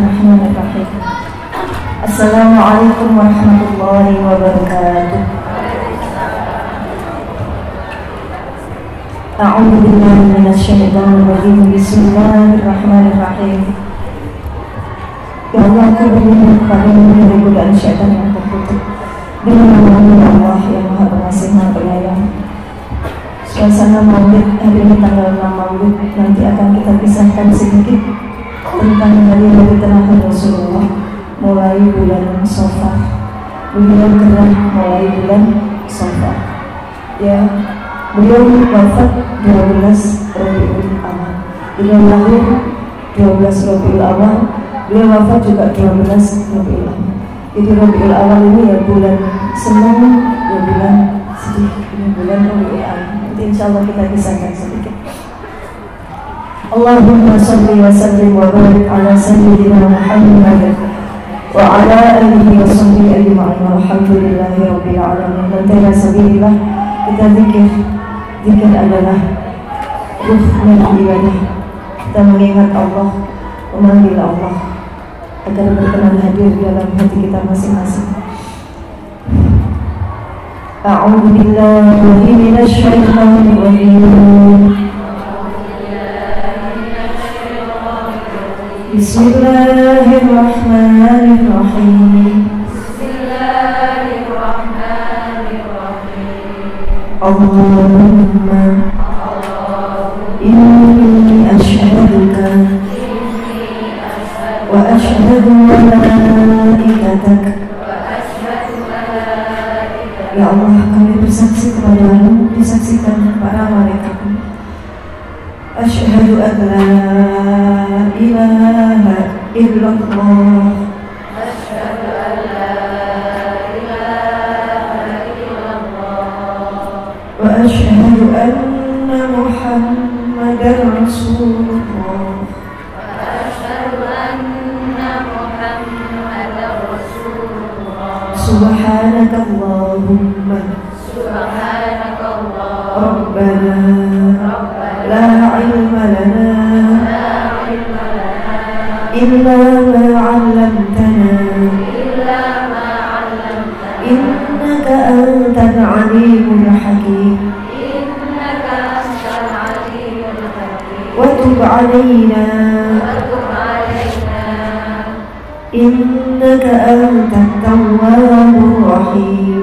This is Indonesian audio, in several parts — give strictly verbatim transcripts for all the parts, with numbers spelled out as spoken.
Bismillahirrahmanirrahim. Assalamualaikum warahmatullahi wabarakatuh. A'udzu billahi minasyaitonir rajim. Bismillahirrahmanirrahim. Ya Allah, aku berlindung kepadamu dari godaan syaitan yang terkutuk. Dengan nama Allah yang Maha Pengasih Maha Penyayang. Suasana Maulid hari ini tanggal enam Maulid, nanti akan kita pisahkan sedikit tentang hari-hari terakhir Rasulullah mulai bulan Safar. Beliau kerap mulai bulan Safar. Ya, beliau wafat dua belas Rabiul Awal. Beliau lahir dua belas Rabiul Awal. Beliau wafat juga dua belas Rabiul Awal. Jadi Rabiul Awal ini ya bulan senang, ya bulan sedih, ini bulan Rabiul Awal. Nanti insya Allah kita kisahkan sedikit. Allahumma salli wa sallim wa barik ala sayyidina Muhammad wa ala alihi wa sahbihi ajma'in walhamdulillahi rabbil alamin. Dan tera sabilillah, kita zikir. Zikir adalah ruh dan ibadah. Kita mengingat Allah, memanggil Allah agar berkenan hadir dalam hati kita masing-masing. A'udzu billahi minasy syaithanir rajim. Bismillahirrahmanirrahim. Bismillahirrahmanirrahim. Allahumma inni asyhaduka wa asyhadu malaikatak. Ya Allah, kami bersaksi kepadamu, disaksikan para malaikatmu. Asyhadu an la ilaha illallah. Asyhadu an la ilaha illallah. Wa asyhadu anna Muhammadar Rasulullah. Wa asyhadu anna Muhammadar Rasulullah. Subhanakallahumma. Subhanakallah. Rabbana. La ilma lana illa ma 'allamtana innaka antal alimul hakim. Wa tub 'alaina innaka antat tawwabur rahim.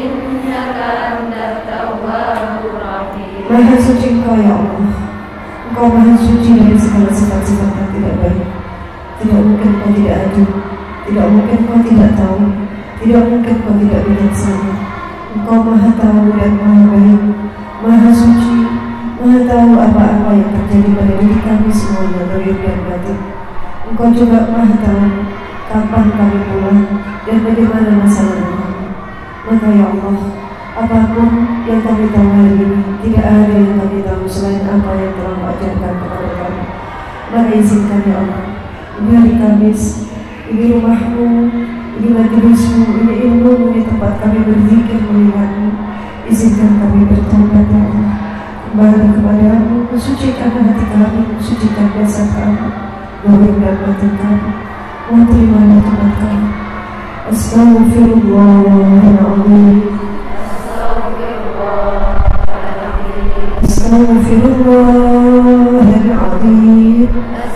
Maha suci Engkau ya Allah. Engkau maha suci dari segala sifat-sifat yang tidak baik. Tidak mungkin Engkau tidak adil. Tidak mungkin Engkau tidak tahu. Tidak mungkin Engkau tidak bijaksana. Engkau maha tahu dan maha baik, maha suci, maha tahu apa-apa yang terjadi pada diri kami semuanya, lahir dan batin. Engkau juga maha tahu kapan kami pulang dan bagaimana masa lalu. Maka ya Allah, apapun yang kami tahu hari ini, tidak ada yang kami tahu selain apa yang telah Kau ajarkan kepada kami. Maka izinkan ya Allah, ini hari Kamis, ini rumahmu, ini majelismu, ini ilmu, ini tempat kami berzikir melihatmu. Izinkan kami bertobat ya Allah, kembali kepadamu, mensucikan hati kami, mensucikan dasar kami, lahir dan batin kami. Mohon terimalah tobat kami. Astaghfirullahaladzim. Astaghfirullahaladzim.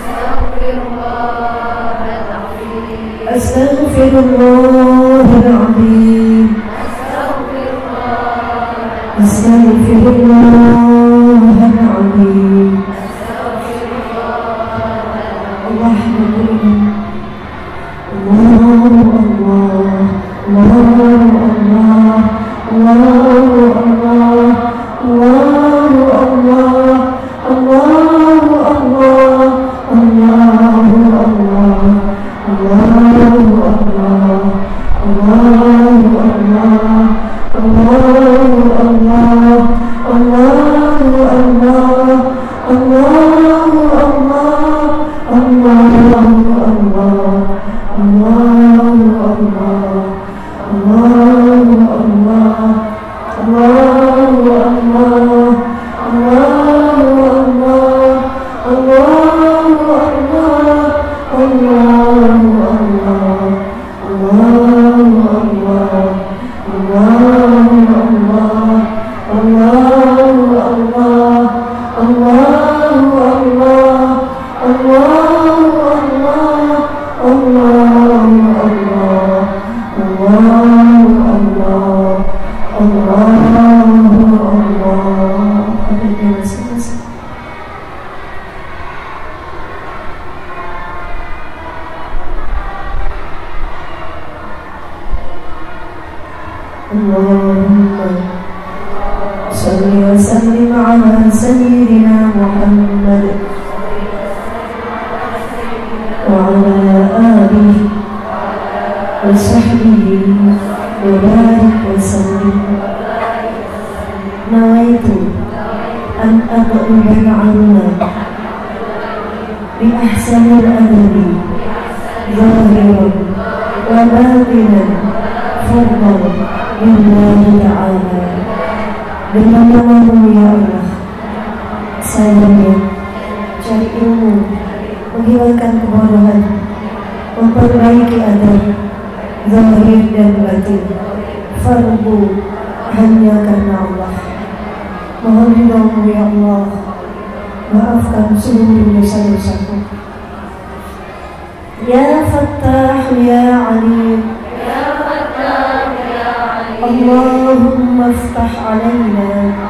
Astaghfirullahaladzim. Astaghfirullahaladzim. Allahumma kulli Allah Allah Allah Allah Allah Allah Allah, Allah, Allah, Allah, Allah, Allah. Adanya masing-masing. Allahumma salli wa sallim ala sayyidina Muhammad wa ala alihi wa sahbihi wa barik wa sallim. Nawaitu an aqbal anna bi ahsanil adabi zahiran wa batinan fadlan lillahi ta'ala. Dengan namamu ya Allah, saya cari ilmu, menghilangkan kebodohan, memperbaiki adab zahir dan batin, fardu hanya karena Allah. Mohon ridhamu ya Allah, maafkan seluruh dosa-dosaku. Ya Fattah ya Alim, Allahumma aftah alaina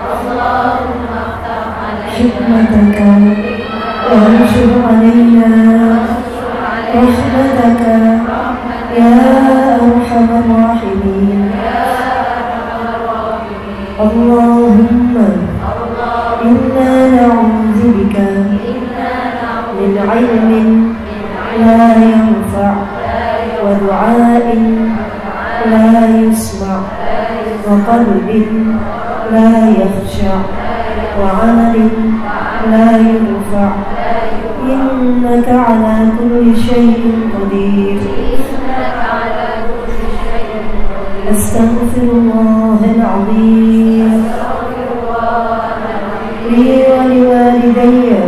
hikmataka wa anshur alaina rahmataka ya arhamar rahimin. Allahumma inna na'udzu bika min ilmin la yanfa' wa du'ain la yusma' wa qalbin la yakhsha' wa 'amalin la yurfa'. Innaka 'ala kulli shay'in qadir. Astaghfirullahal 'azim li wa liwalidayya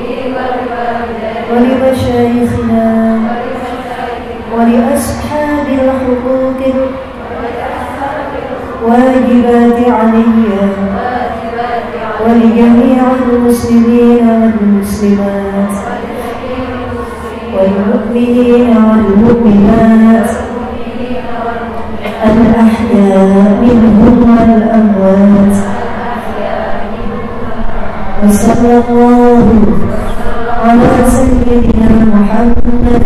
wa li mashayikhina wa li ashabil huquqil wajibati 'alayya wa li jami'il muslimina wal muslimat wal mu'minina wal mu'minat al-ahya minhum wal amwat. Wa sallallahu ala sayyidina Muhammad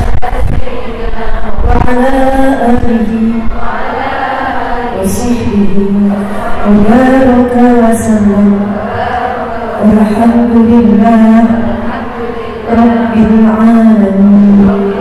wa ala alihi wa sahbihi wa baraka wa sallam. Alhamdulillah Rabbil alamin.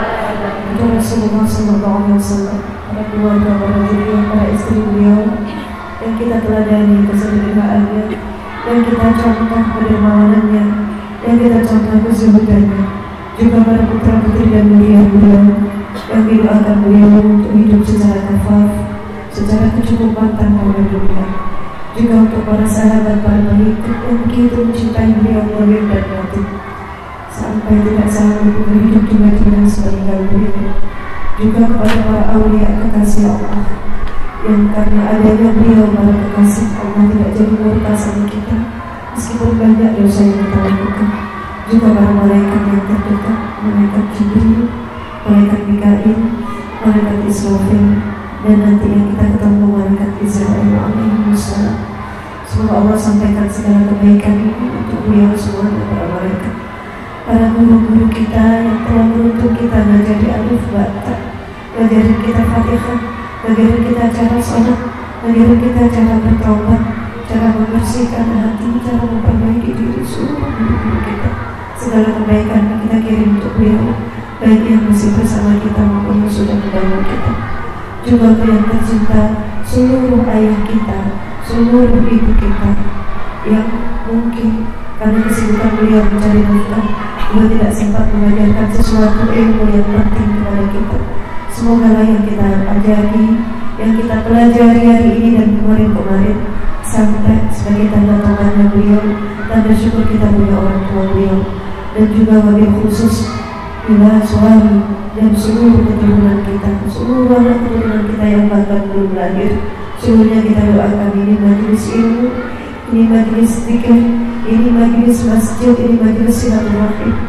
Itu Rasulullah sallallahu alaihi wasallam, para keluarga, para zuriat, para istri beliau yang kita teladani kesederhanaannya, yang kita contoh kedermawanannya, yang kita contoh kezuhudannya, juga para putra putri dan mulia beliau yang didoakan beliau untuk hidup secara kafaf, secara kecukupan tanpa berlebihan, juga untuk para sahabat, para pengikut yang begitu mencintai beliau lahir dan batin sampai tidak sanggup hidup di Madinah sepeninggal beliau, juga kepada para aulia kekasih Allah yang karena adanya beliau para kekasih Allah tidak jadi murka sama kita meskipun banyak dosa yang kita lakukan, juga para malaikat yang terdekat, malaikat Jibril, malaikat Mikail, malaikat Israfil, dan nanti yang kita ketemu malaikat Israel alaihi wassalam. Semoga Allah sampaikan segala kebaikan ini untuk beliau semua dan para malaikat, para guru-guru kita yang telah menuntun kita menjadi alif bata, ngajarin kita Fatihah, ngajarin kita cara sholat, ngajarin kita cara bertaubat, cara membersihkan hati, cara memperbaiki diri, seluruh guru-guru kita. Segala kebaikan yang kita kirim untuk beliau, baik yang masih bersama kita maupun yang sudah meninggal kita. Juga yang tercinta seluruh ayah kita, seluruh ibu kita yang mungkin karena kesibukan beliau mencari nafkah, beliau tidak sempat mengajarkan sesuatu ilmu yang penting kepada kita. Semoga lah yang kita ajari, yang kita pelajari hari ini dan kemarin-kemarin sampai sebagai tanda tangannya beliau, tanda syukur kita punya orang tua beliau, dan juga wabil khusus bila suami dan seluruh keturunan kita, seluruh anak keturunan kita yang bahkan belum lahir. Seluruhnya kita doakan ini majelis ilmu, ini majelis zikir, ini majelis masjid, ini majelis silaturahim.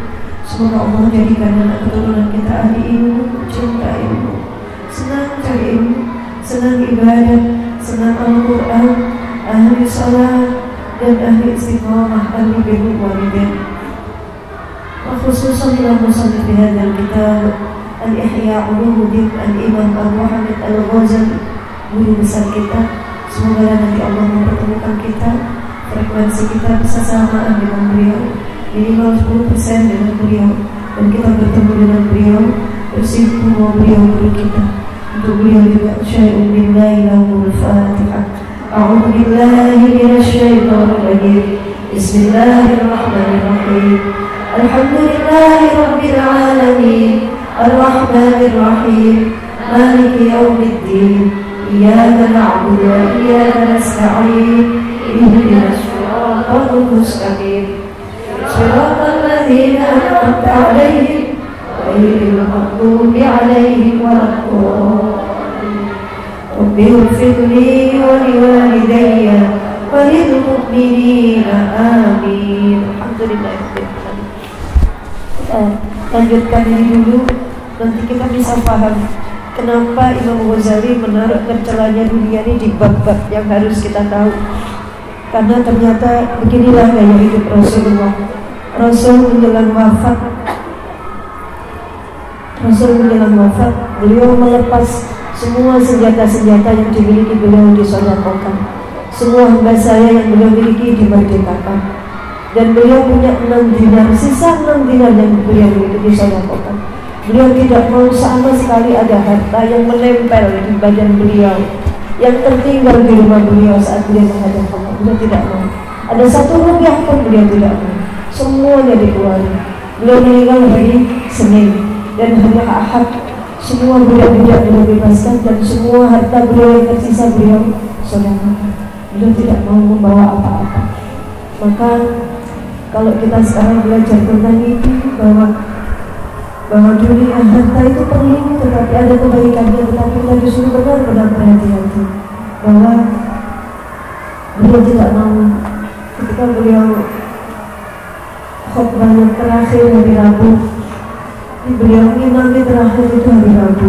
Semoga Allah jadikan anak keturunan kita ahli ilmu, cinta ilmu, senang cari ilmu, senang ibadah, senang Al-Quran, ahli salat, dan ahli istiqamah, ahli birrul walidain. Wa khususan ila musannif hadal kitab Al-Ihya Ulumuddin Al-Imam Abu Hamid Al-Ghazali, guru besar kita. Semoga nanti Allah mempertemukan kita, frekuensi kita bisa samaan dengan beliau, minimal sepuluh persen dengan beliau, dan kita bertemu dengan beliau, bersinggung beliau guru kita. Untuk beliau juga syai'un billahi lahumul fatihah. A'udhu billahi minasyaitonir rajim. Bismillahirrahmanirrahim. Alhamdulillahi rabbil alamin. Ar-Rahmanir Rahim. Maliki yaumiddin. Iyyaka na'budu wa iyyaka nasta'in. Ihdinas siratal mustaqim. Siratal ladzina an'amta 'alaihim ghairil maghdubi 'alaihim waladdallin. Rabbi ighfir li wa liwalidayya wa lil mu'minina amin. Alhamdulillahirabbil alamin. Kita lanjutkan ini dulu, nanti kita bisa paham kenapa Imam Ghazali menaruh tercelanya dunia ini di bab-bab yang harus kita tahu. Karena ternyata beginilah gaya hidup Rasulullah. Rasul menjelang wafat, Rasul menjelang wafat, beliau melepas semua senjata-senjata yang dimiliki beliau disodakokan. Semua hamba saya yang beliau miliki dimerdekakan. Dan beliau punya enam dinar, sisa enam dinar yang beliau miliki disodakokan. Beliau tidak mau sama sekali ada harta yang menempel di badan beliau, yang tertinggal di rumah beliau saat beliau menghadap Allah. Beliau tidak mau. Ada satu rupiah pun beliau tidak mau. Semuanya dikeluarkan. Beliau meninggal hari Senin dan hari Ahad. Semua beliau tidak beliau bebaskan, dan semua harta beliau yang tersisa beliau sedekahkan. Beliau tidak mau membawa apa-apa. Maka kalau kita sekarang belajar tentang itu, bahwa bahwa dunia harta itu perlu, tetapi ada kebaikannya, tetapi kita disuruh benar-benar berhati-hati bahwa beliau tidak mau. Ketika beliau khutbah yang terakhir hari Rabu, beliau ngimami terakhir itu hari Rabu,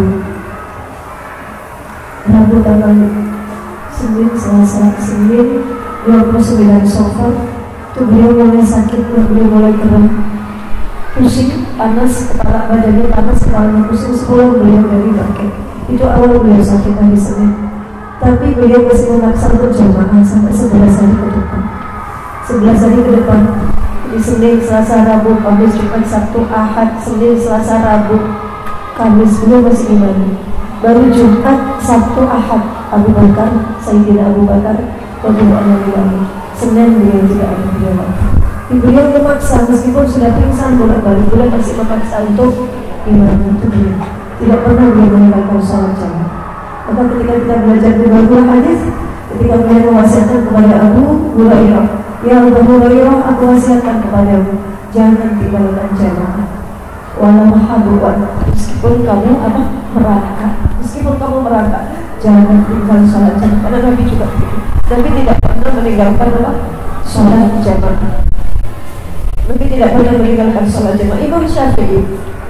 Rabu tanggal Senin, Selasa, Senin dua puluh sembilan Safar. Itu beliau mulai sakit, beliau mulai kram, pusing, panas, kepala badannya panas, kepalanya pusing, sekolah beliau dari bangkit. Itu awal beliau sakit hari Senin. Tapi beliau masih memaksa untuk jamaah sampai sebelas hari ke depan. sebelas hari ke depan. Di Senin, Selasa, Rabu, Kamis, Jumat, Sabtu, Ahad, Senin, Selasa, Rabu, Kamis, beliau masih imani. Baru Jumat, Sabtu, Ahad, Abu Bakar, Sayyidina Abu Bakar, radhiyallahu anhu. Senin beliau tidak ada beliau. Beliau memaksa meskipun sudah pingsan bolak-balik, beliau masih memaksa untuk imani untuk beliau. Tidak pernah beliau meninggalkan sholat jamaah. Maka ketika kita belajar di beberapa hadis, ketika beliau mewasiatkan kepada Abu Hurairah, ya Abu Hurairah, aku wasiatkan kepadamu, jangan tinggalkan jamaah. Walau haduan, meskipun kamu apa merangkak, meskipun kamu merangkak, jangan tinggal sholat jamaah. Karena Nabi juga begitu. Nabi tidak pernah meninggalkan apa sholat jamaah. Nabi tidak pernah meninggalkan sholat jamaah. Imam Syafi'i,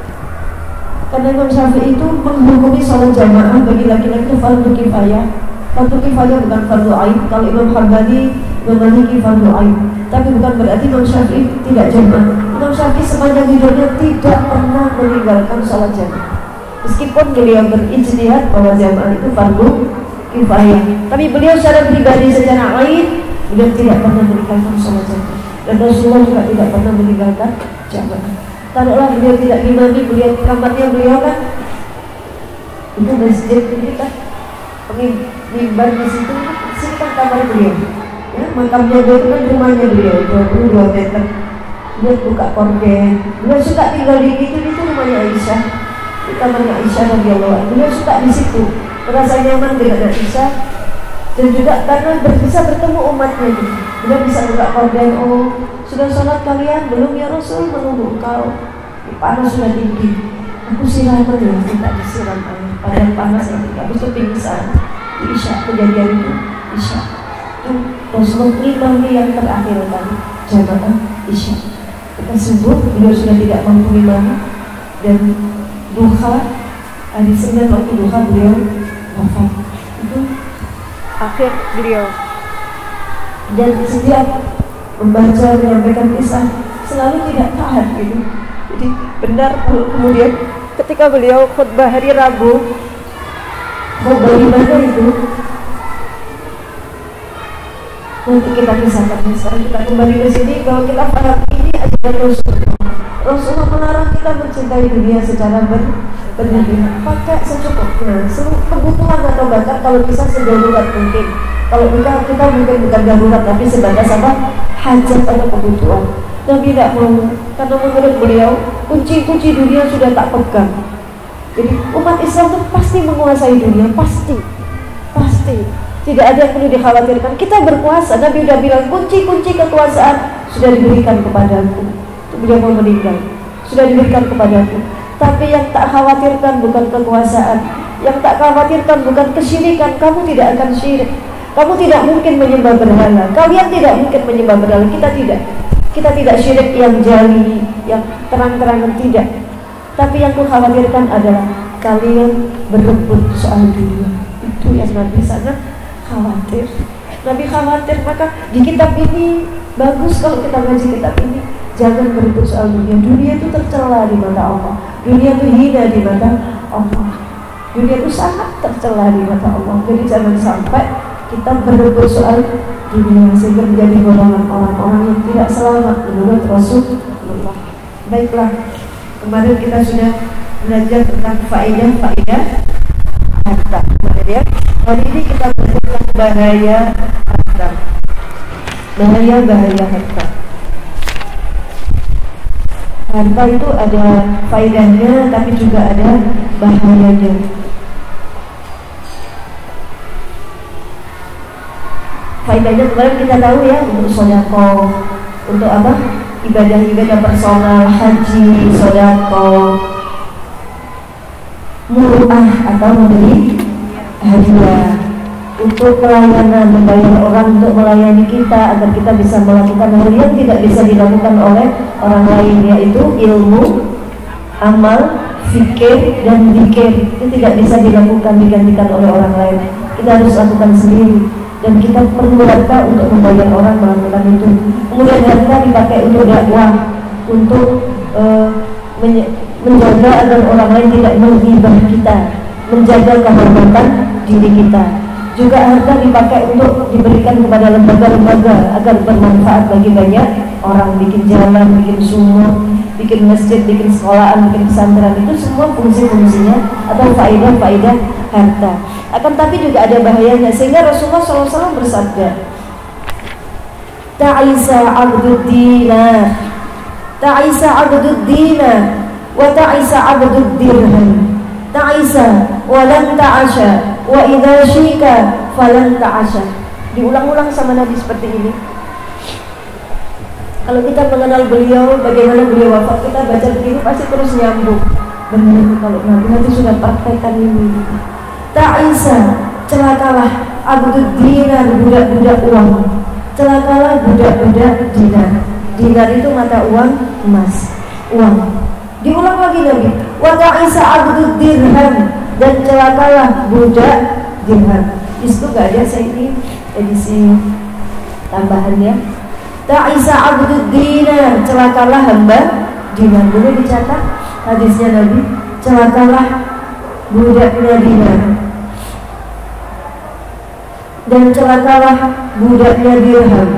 karena Imam Syafi'i itu menghukumi sholat jamaah bagi laki-laki itu fardu kifayah. Fardu kifayah bukan fardu ain. Kalau Imam Hambali memiliki fardu ain, tapi bukan berarti Imam Syafi'i tidak jamaah. Imam Syafi'i sepanjang hidupnya tidak pernah meninggalkan sholat jamaah, meskipun beliau berijtihad bahwa jamaah itu fardu kifayah. Tapi beliau secara pribadi, secara ain, beliau tidak pernah meninggalkan sholat jamaah. Dan Rasulullah juga tidak pernah meninggalkan jamaah. Taruhlah beliau tidak imami, beliau kamarnya beliau kan itu masjid ini kan, mimbar di situ, sini kan kamar beliau. Ya, makamnya beliau itu kan rumahnya beliau dua puluh dua meter. Beliau buka korden. Beliau suka tinggal di itu, itu rumahnya Aisyah, di kamarnya Aisyah radhiyallahu anha. Beliau suka di situ, merasa nyaman dengan Aisyah, dan juga karena bisa bertemu umatnya itu. Beliau bisa buka korden, oh sudah sholat kalian belum ya Rasul, menunggu engkau, panas sudah tinggi, aku siraman ya, tidak disiram air, padahal panas yang tidak, habis itu pingsan. Di Isya, kejadian itu Isya itu Rasulullah imami yang terakhir kali jamaah Isya. Kita subuh beliau sudah tidak mampu imam, dan duha hari Senin waktu duha beliau wafat. Itu akhir beliau. Dan setiap membaca menyampaikan kisah selalu tidak tahan gitu. Jadi benar kemudian ketika beliau khutbah hari Rabu, khutbah di mana itu? Nanti kita kisahkan. Sekarang kita kembali ke sini bahwa kita paham ini ajaran Rasulullah. Rasulullah melarang kita mencintai dunia secara ber berlebihan. Pakai secukupnya. Seluruh kebutuhan atau bahkan kalau bisa sedarurat mungkin. Kalau kita kita mungkin bukan darurat tapi sebatas apa? Hajat atau kebutuhan. Nabi tidak mau, karena menurut beliau kunci-kunci dunia sudah tak pegang. Jadi umat Islam itu pasti menguasai dunia, pasti, pasti. Tidak ada yang perlu dikhawatirkan. Kita berkuasa. Nabi sudah bilang kunci-kunci kekuasaan sudah diberikan kepadaku. Itu beliau mau meninggal. Sudah diberikan kepadaku. Tapi yang tak khawatirkan bukan kekuasaan. Yang tak khawatirkan bukan kesyirikan. Kamu tidak akan syirik. Kamu tidak mungkin menyembah berhala. Kalian tidak mungkin menyembah berhala. Kita tidak. Kita tidak syirik yang jali, yang terang-terangan, tidak. Tapi yang kukhawatirkan adalah kalian berebut soal dunia. Itu yang Nabi sana khawatir. Nabi khawatir. Maka di kitab ini bagus kalau kita ngaji kitab ini. Jangan berebut soal dunia. Dunia itu tercela di mata Allah. Dunia itu hina di mata Allah. Dunia itu sangat tercela di mata Allah. Jadi jangan sampai kita berebut soal dunia sehingga menjadi golongan orang-orang yang tidak selamat menurut Rasulullah. Baiklah, kemarin kita sudah belajar tentang faedah-faedah harta. Kemudian hari ini kita belajar tentang bahaya harta. Bahaya-bahaya harta. Harta itu ada faedahnya, tapi juga ada bahayanya. Faedahnya kemarin kita tahu ya, untuk sodako, untuk apa? Ibadah-ibadah personal, haji, sodako, muruah atau memberi hadiah, untuk pelayanan, membayar orang untuk melayani kita agar kita bisa melakukan hal yang tidak bisa dilakukan oleh orang lain, yaitu ilmu, amal, fikir, dan zikir. Itu tidak bisa dilakukan digantikan oleh orang lain. Kita harus lakukan sendiri. Dan kita perlu harta untuk membayar orang melakukan itu. Kemudian harta dipakai untuk dakwah, untuk uh, menjaga agar orang lain tidak menghibah kita, menjaga kehormatan diri kita. Juga harta dipakai untuk diberikan kepada lembaga-lembaga agar bermanfaat bagi banyak orang, bikin jalan, bikin sumur, bikin masjid, bikin sekolahan, bikin pesantren. Itu semua fungsi-fungsinya atau faedah-faedah harta. Akan tapi juga ada bahayanya, sehingga Rasulullah shallallahu alaihi wasallam bersabda, Ta'isa abdud dinar, Ta'isa abdud dinar, wa ta'isa abdud dirham, Ta'isa walan ta'asha, wa idha syika falan ta'asha. Diulang-ulang sama Nabi seperti ini. Kalau kita mengenal beliau, bagaimana beliau wafat, kita baca begini pasti terus nyambung. Benar, kalau Nabi nanti sudah praktekkan ini. Ta'isa, celakalah abdud dinar, budak-budak uang. Celakalah budak-budak dinar. Dinar itu mata uang emas, uang. Diulang lagi Nabi, wa ta'isa abdud dirham, dan celakalah budak dirham. Di situ gak ada, saya ini edisi tambahannya. Ta'isa abdud dinar, celakalah hamba dinar. Boleh dicatat hadisnya Nabi, celakalah budaknya dinar, dan celakalah budaknya dirham.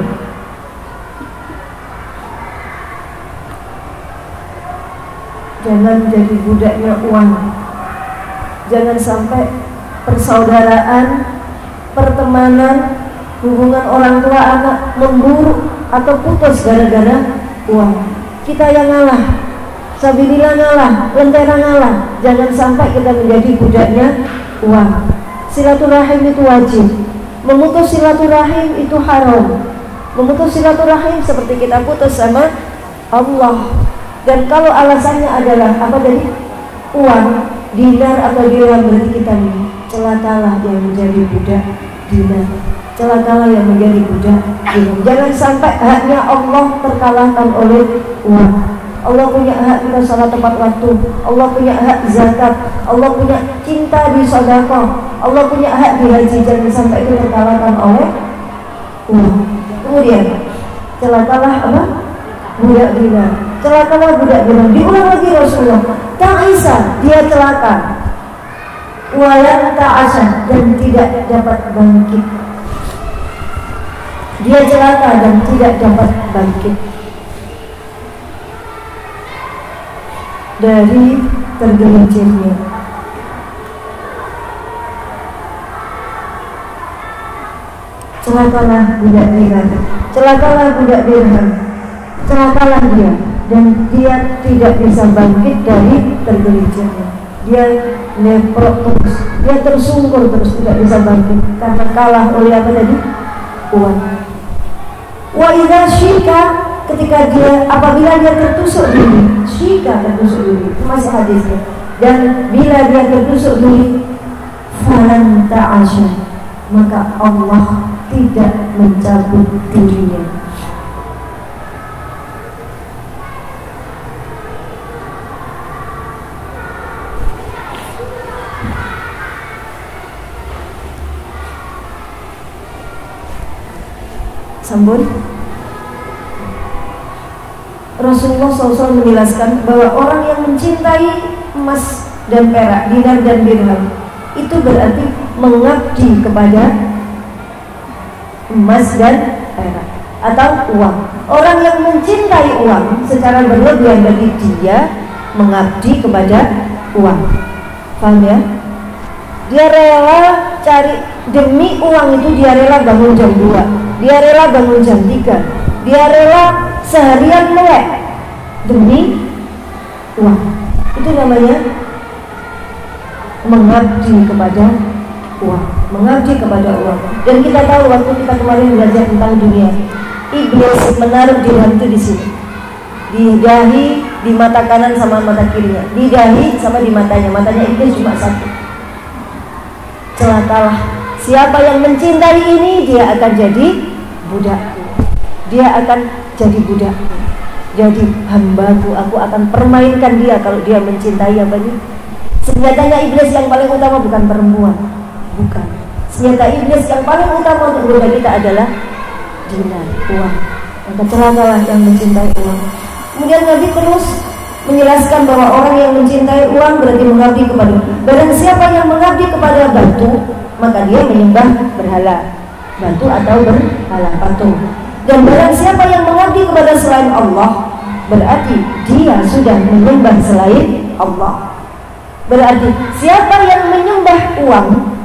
Jangan jadi budaknya uang. Jangan sampai persaudaraan, pertemanan, hubungan orang tua anak memburuk atau putus gara-gara uang. Kita yang ngalah, sabilillah ngalah, lentera ngalah. Jangan sampai kita menjadi budaknya uang. Silaturahim itu wajib. Memutus silaturahim itu haram. Memutus silaturahim seperti kita putus sama Allah. Dan kalau alasannya adalah apa tadi? Uang, dinar atau dirham, berarti kita nih celakalah yang menjadi budak dinar. celakalah yang menjadi budak dirham. Jangan sampai haknya Allah terkalahkan oleh uang. Allah punya hak kita salat tepat waktu, Allah punya hak zakat, Allah punya cinta di sedekah, Allah punya hak di haji. Jangan sampai itu terkalahkan oleh uang. Kemudian celakalah apa? Budak dinar. Celakalah budak dinar. Diulang lagi Rasulullah. Ta'isa, dia celaka. Walan ta'asa, dan tidak dapat bangkit. Dia celaka dan tidak dapat bangkit dari tergelincirnya. Celakalah budak dinar. Celakalah budak dirham. Celakalah dia, dan dia tidak bisa bangkit dari tergelincirnya. Dia leprok terus, dia tersungkur terus, tidak bisa bangkit karena kalah oleh apa tadi? Uang. Wa idza syika, ketika dia apabila dia tertusuk duri, syika tertusuk duri, itu masih hadisnya. Dan bila dia tertusuk duri, falan ta'asya, maka Allah tidak mencabut durinya. Sambun. Rasulullah shallallahu alaihi wasallam menjelaskan bahwa orang yang mencintai emas dan perak, dinar dan dirham, itu berarti mengabdi kepada emas dan perak atau uang. Orang yang mencintai uang secara berlebihan, berarti dia mengabdi kepada uang. Paham ya? Dia rela cari demi uang itu, dia rela bangun jam dua, dia rela bangun jam tiga, dia rela seharian melek demi uang. Itu namanya mengabdi kepada uang, mengabdi kepada uang. Dan kita tahu waktu kita kemarin belajar tentang dunia, iblis menaruh dirham itu di sini, di dahi, di mata kanan sama mata kirinya, di dahi sama di matanya. Matanya iblis cuma satu. Celakalah siapa yang mencintai ini, dia akan jadi budakku, dia akan jadi budakku, jadi hambaku. Aku akan permainkan dia kalau dia mencintai apa ini. Senjatanya iblis yang paling utama bukan perempuan, bukan. Senjata iblis yang paling utama untuk menggoda kita adalah dinar, uang. Maka celakalah yang mencintai uang. Kemudian Nabi terus menjelaskan bahwa orang yang mencintai uang berarti mengabdi kepada. Barang siapa yang mengabdi kepada batu, maka dia menyembah berhala, batu atau berhala, patung. Dan barang siapa yang mengabdi kepada selain Allah, berarti dia sudah menyembah selain Allah. Berarti siapa yang menyembah uang,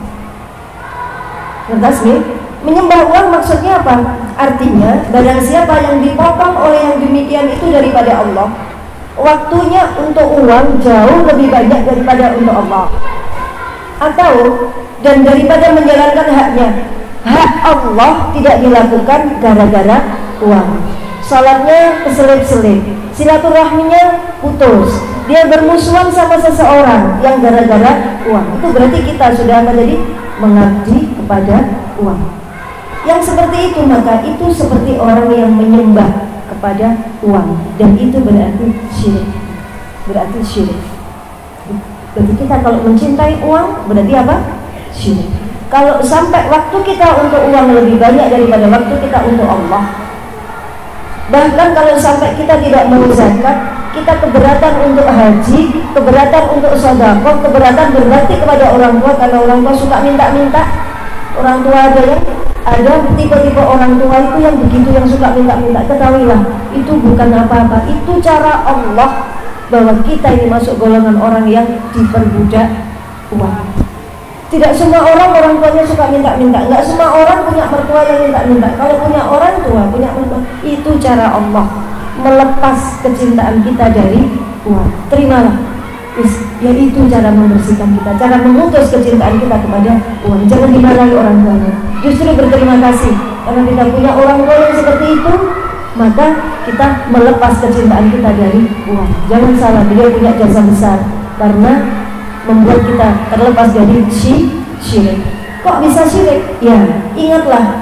ngerti nih? Menyembah uang maksudnya apa? Artinya barang siapa yang dipotong oleh yang demikian itu daripada Allah, waktunya untuk uang jauh lebih banyak daripada untuk Allah. Atau dan daripada menjalankan haknya, hak Allah tidak dilakukan gara-gara uang. Salatnya keselip-selip, silaturahminya putus, dia bermusuhan sama seseorang yang gara-gara uang. Itu berarti kita sudah menjadi mengabdi kepada uang. Yang seperti itu, maka itu seperti orang yang menyembah kepada uang, dan itu berarti syirik. Berarti syirik. Berarti kita kalau mencintai uang berarti apa? Syirik. Kalau sampai waktu kita untuk uang lebih banyak daripada waktu kita untuk Allah, bahkan kalau sampai kita tidak mau zakat, kita keberatan untuk haji, keberatan untuk sedekah, keberatan berbakti kepada orang tua karena orang tua suka minta-minta. Orang tua ada yang ada tipe-tipe orang tua itu yang begitu, yang suka minta-minta. Ketahuilah, itu bukan apa-apa. Itu cara Allah bahwa kita ini masuk golongan orang yang diperbudak uang. Tidak semua orang orang tuanya suka minta-minta. Enggak semua orang punya mertua yang minta-minta. Kalau punya orang tua, punya mertua, itu cara Allah melepas kecintaan kita dari uang. Terimalah, ya itu cara membersihkan kita, cara memutus kecintaan kita kepada uang. Jangan dimarahi orang tuanya, justru berterima kasih karena kita punya orang tua yang seperti itu. Maka kita melepas kecintaan kita dari uang. Jangan salah, dia punya jasa besar karena membuat kita terlepas dari syirik. Kok bisa syirik? Ya, ingatlah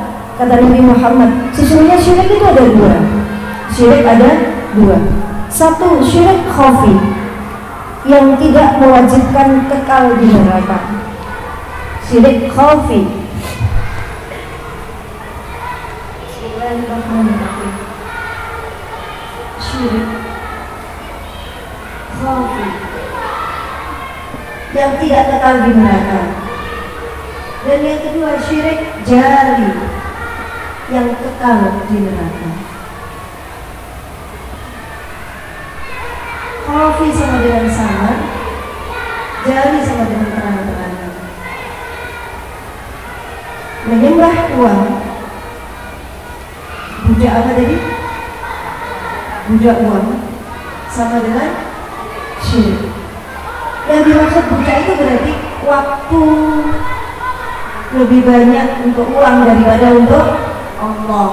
Kata Nabi Muhammad, sesungguhnya syirik itu ada dua. Syirik ada dua. Satu, syirik khafi, yang tidak mewajibkan kekal di neraka. Syirik khafi. Bismillahirrahmanirrahim. Syirik khafi yang tidak kekal di neraka. Dan yang kedua, syirik jari yang kekal di neraka. Khafi sama dengan samar, jari sama dengan terang-terangan. Menyembah uang, budak apa tadi? Budak uang sama dengan syirik. Yang dimaksud budak itu berarti waktu lebih banyak untuk uang daripada untuk Allah.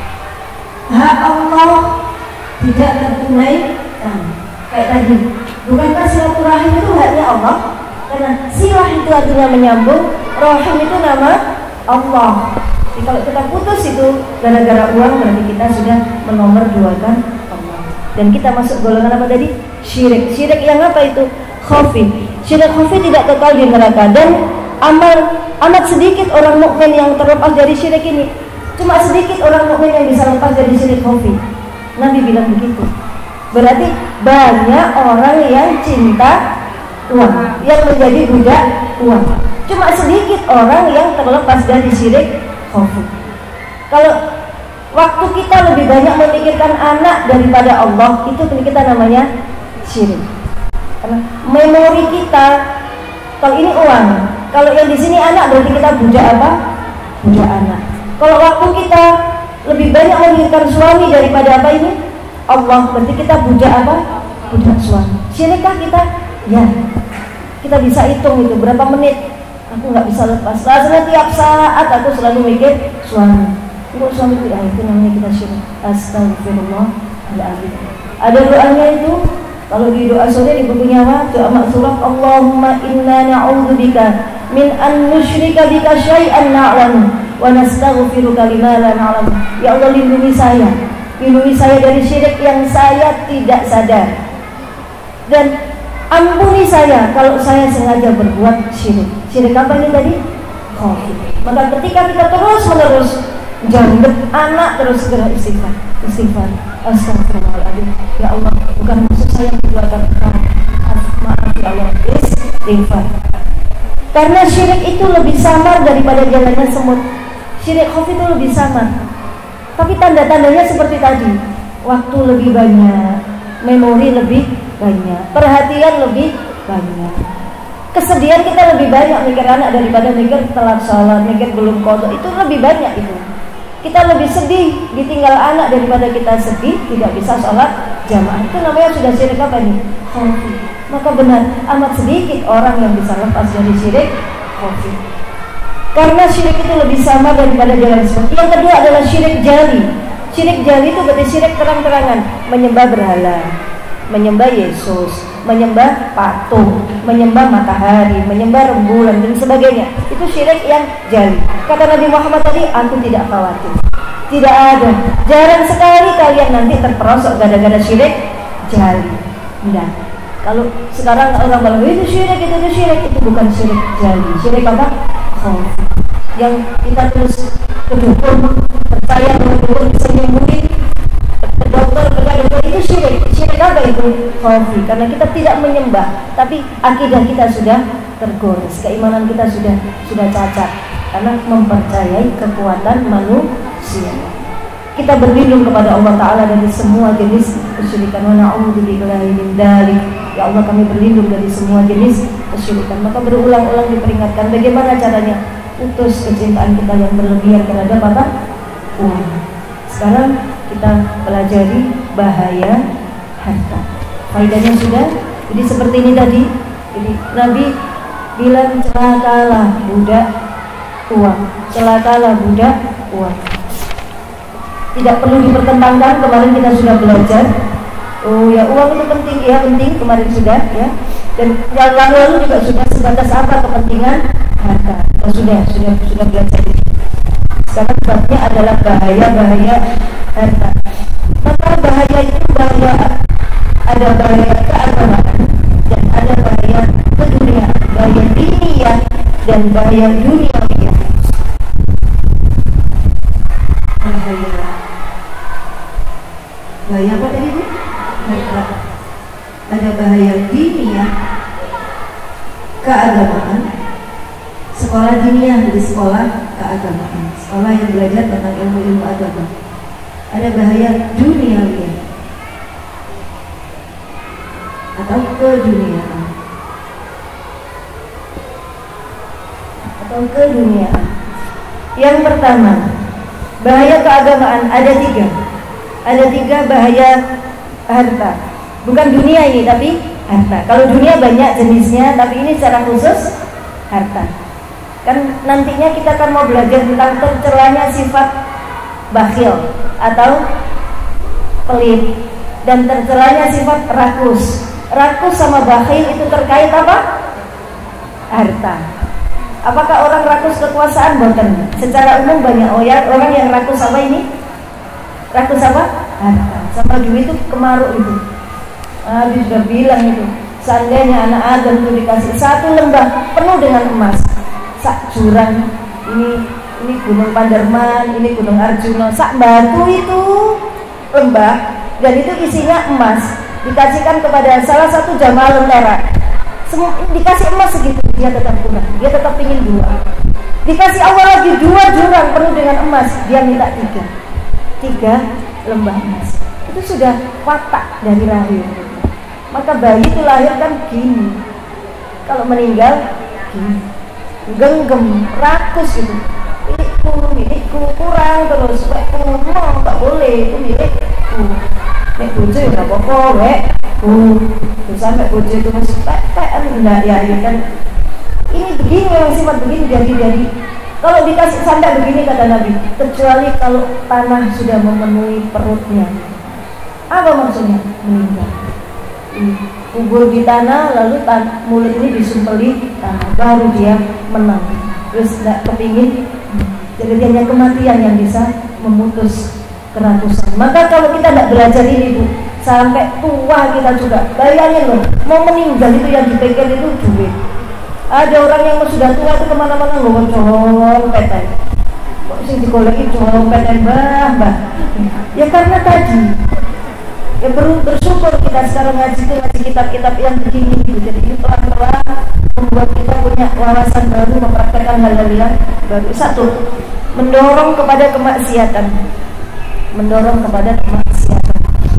Hak Allah tidak tertunaikan. Kayak tadi, bukankah silaturahim itu haknya Allah? Karena silah itu artinya menyambung, rahim itu nama Allah. Jadi kalau kita putus itu gara-gara uang, berarti kita sudah menomorduakan Allah. Dan kita masuk golongan apa tadi? Syirik. Syirik yang apa itu? Khafi. Syirik khafi tidak kekal di neraka. Dan amal amat sedikit orang mukmin yang terlepas dari syirik ini. Cuma sedikit orang mukmin yang bisa lepas dari syirik khafi. Nabi bilang begitu. Berarti banyak orang yang cinta uang, yang menjadi budak uang. Cuma sedikit orang yang terlepas dari syirik khafi. Kalau waktu kita lebih banyak memikirkan anak daripada Allah, itu kita namanya syirik. Karena memori kita, kalau ini uang, kalau yang di sini anak, berarti kita budak apa? Budak anak. Kalau waktu kita lebih banyak memikirkan suami daripada apa ini? Allah, berarti kita budak apa? Budak suami. Syirikkah kita? Ya. Kita bisa hitung itu berapa menit. Aku nggak bisa lepas. Rasanya tiap saat aku selalu mikir suami. Untuk suami itu, ya itu namanya kita syirik. Astagfirullahaladzim. Ada doanya itu. Kalau di doa sore di buku nyawa, doa maksurah, Allahumma inna na'udzubika min an nusyrika bika syai'an na'lamu wa nastaghfiruka lima la na'lamu. Ya Allah, lindungi saya. Lindungi saya dari syirik yang saya tidak sadar. Dan ampuni saya kalau saya sengaja berbuat syirik. Syirik apa ini tadi? Khafi. Maka ketika kita terus menerus jambet anak, terus segera istighfar. Istighfar. Astagfirullahaladzim. Ya Allah, bukan maksud saya mengeluarkan engkau. Maaf ya Allah. Istighfar. Karena syirik itu lebih samar daripada jalannya semut. Syirik khafi itu lebih samar. Tapi tanda-tandanya seperti tadi. Waktu lebih banyak, memori lebih banyak, perhatian lebih banyak, kesedihan kita lebih banyak mikir anak daripada mikir telat sholat, mikir belum qadha. Itu lebih banyak itu. Kita lebih sedih ditinggal anak daripada kita sedih tidak bisa sholat jamaah. Itu namanya sudah syirik apa nih? Khafi. Maka benar, amat sedikit orang yang bisa lepas dari syirik khafi. Karena syirik itu lebih sama daripada jalan semut. Yang kedua adalah syirik jali. Syirik jali itu berarti syirik terang-terangan, menyembah berhala, menyembah Yesus, menyembah patung, menyembah matahari, menyembah rembulan dan sebagainya. Itu syirik yang jali. Kata Nabi Muhammad tadi, aku tidak khawatir. Tidak ada. Jarang sekali kalian nanti terperosok gara-gara syirik jali. Tidak. Kalau sekarang orang bilang itu syirik, itu, itu syirik, itu bukan syirik jali. Syirik apa? Khauf. Yang kita terus ke dukun, percaya bahwa dukun bisa nyembuhin, ke dokter, ke dokter, itu syirik. Syirik apa itu? Khafi. Karena kita tidak menyembah, tapi akidah kita sudah tergores, keimanan kita sudah sudah cacat karena mempercayai kekuatan manusia. Kita berlindung kepada Allah Ta'ala dari semua jenis kesyirikan. Wa na'udzubillahi min dzalik. Ya Allah, kami berlindung dari semua jenis kesyirikan. Maka berulang-ulang diperingatkan bagaimana caranya putus kecintaan kita yang berlebihan terhadap apa? Uang. Sekarang kita pelajari bahaya harta. Faedahnya sudah. Jadi seperti ini tadi. Jadi Nabi bilang celakalah budak uang. Celakalah budak uang. Tidak perlu dipertentangkan. Kemarin kita sudah belajar. Oh ya, uang itu penting, ya penting, kemarin sudah ya. Dan yang lalu-lalu juga sudah sebatas apa kepentingan harta. Oh, sudah, sudah, sudah belajar. Sekarang babnya adalah bahaya-bahaya harta. Maka bahaya itu bahaya, ada bahaya keagamaan dan ada bahaya ke dunia, bahaya diniyah dan bahaya duniawiyah. Bahaya, bahaya apa tadi Bu? Harta. Ada bahaya diniyah, keagamaan, sekolah diniyah dari sekolah keagamaan, sekolah yang belajar tentang ilmu-ilmu agama. Ada bahaya duniawiyah atau keduniaan atau keduniaan. Yang pertama, bahaya keagamaan ada tiga. Ada tiga bahaya harta. Bukan dunia ini, tapi harta. Kalau dunia banyak jenisnya, tapi ini secara khusus harta. Kan nantinya kita akan mau belajar tentang tercelanya sifat bakhil atau pelit dan tercelanya sifat rakus. Rakus sama bakhil itu terkait apa? Harta. Apakah orang rakus kekuasaan? Bukan. Secara umum banyak orang yang rakus apa ini? Rakus apa? Harta. Sama duit itu kemaruk itu. Nabi sudah bilang itu, seandainya anak Adam itu dikasih satu lembah penuh dengan emas, sak jurang ini ini gunung Panderman, ini gunung Arjuna, sak batu itu lembah dan itu isinya emas, dikasihkan kepada salah satu jamaah lentera, semua dikasih emas segitu, dia tetap kurang, dia tetap ingin dua. Dikasih Allah lagi dua jurang penuh dengan emas, dia minta tiga, tiga lembah emas. Itu sudah watak dari lahir. Maka bayi itu lahir kan gini, kalau meninggal gini, genggam, rakus gitu. Milikku, milikku, kurang terus, milikku, mau nggak boleh, itu milikku. Nek bojo ya nggak apa-apa, milikku. Terus sampai bojo itu masih tek-tekan, enggak ya, ya kan. Ini begini, yang sifat begini jadi-jadi. Kalau dikasih sampai begini kata Nabi, kecuali kalau tanah sudah memenuhi perutnya. Apa maksudnya? Meninggal. Kubur di tanah, lalu tan mulut ini disumpeli tanah, baru dia menang. Terus tidak kepingin, jadi hanya kematian yang bisa memutus kerakusan. Maka kalau kita tidak belajar ini Bu, sampai tua kita juga, bayangin loh, mau meninggal itu yang dipegang itu duit. Ada orang yang sudah tua itu kemana-mana ngomong colompetan, kok sih dikoleki colompetan bah bah. Ya karena tadi ya perlu bersyukur kita sekarang ngaji itu ngaji kitab-kitab yang begini gitu. Jadi ini pelan-pelan membuat kita punya wawasan baru, mempraktekkan hal-hal yang baru. Satu, mendorong kepada kemaksiatan, mendorong kepada kemaksiatan.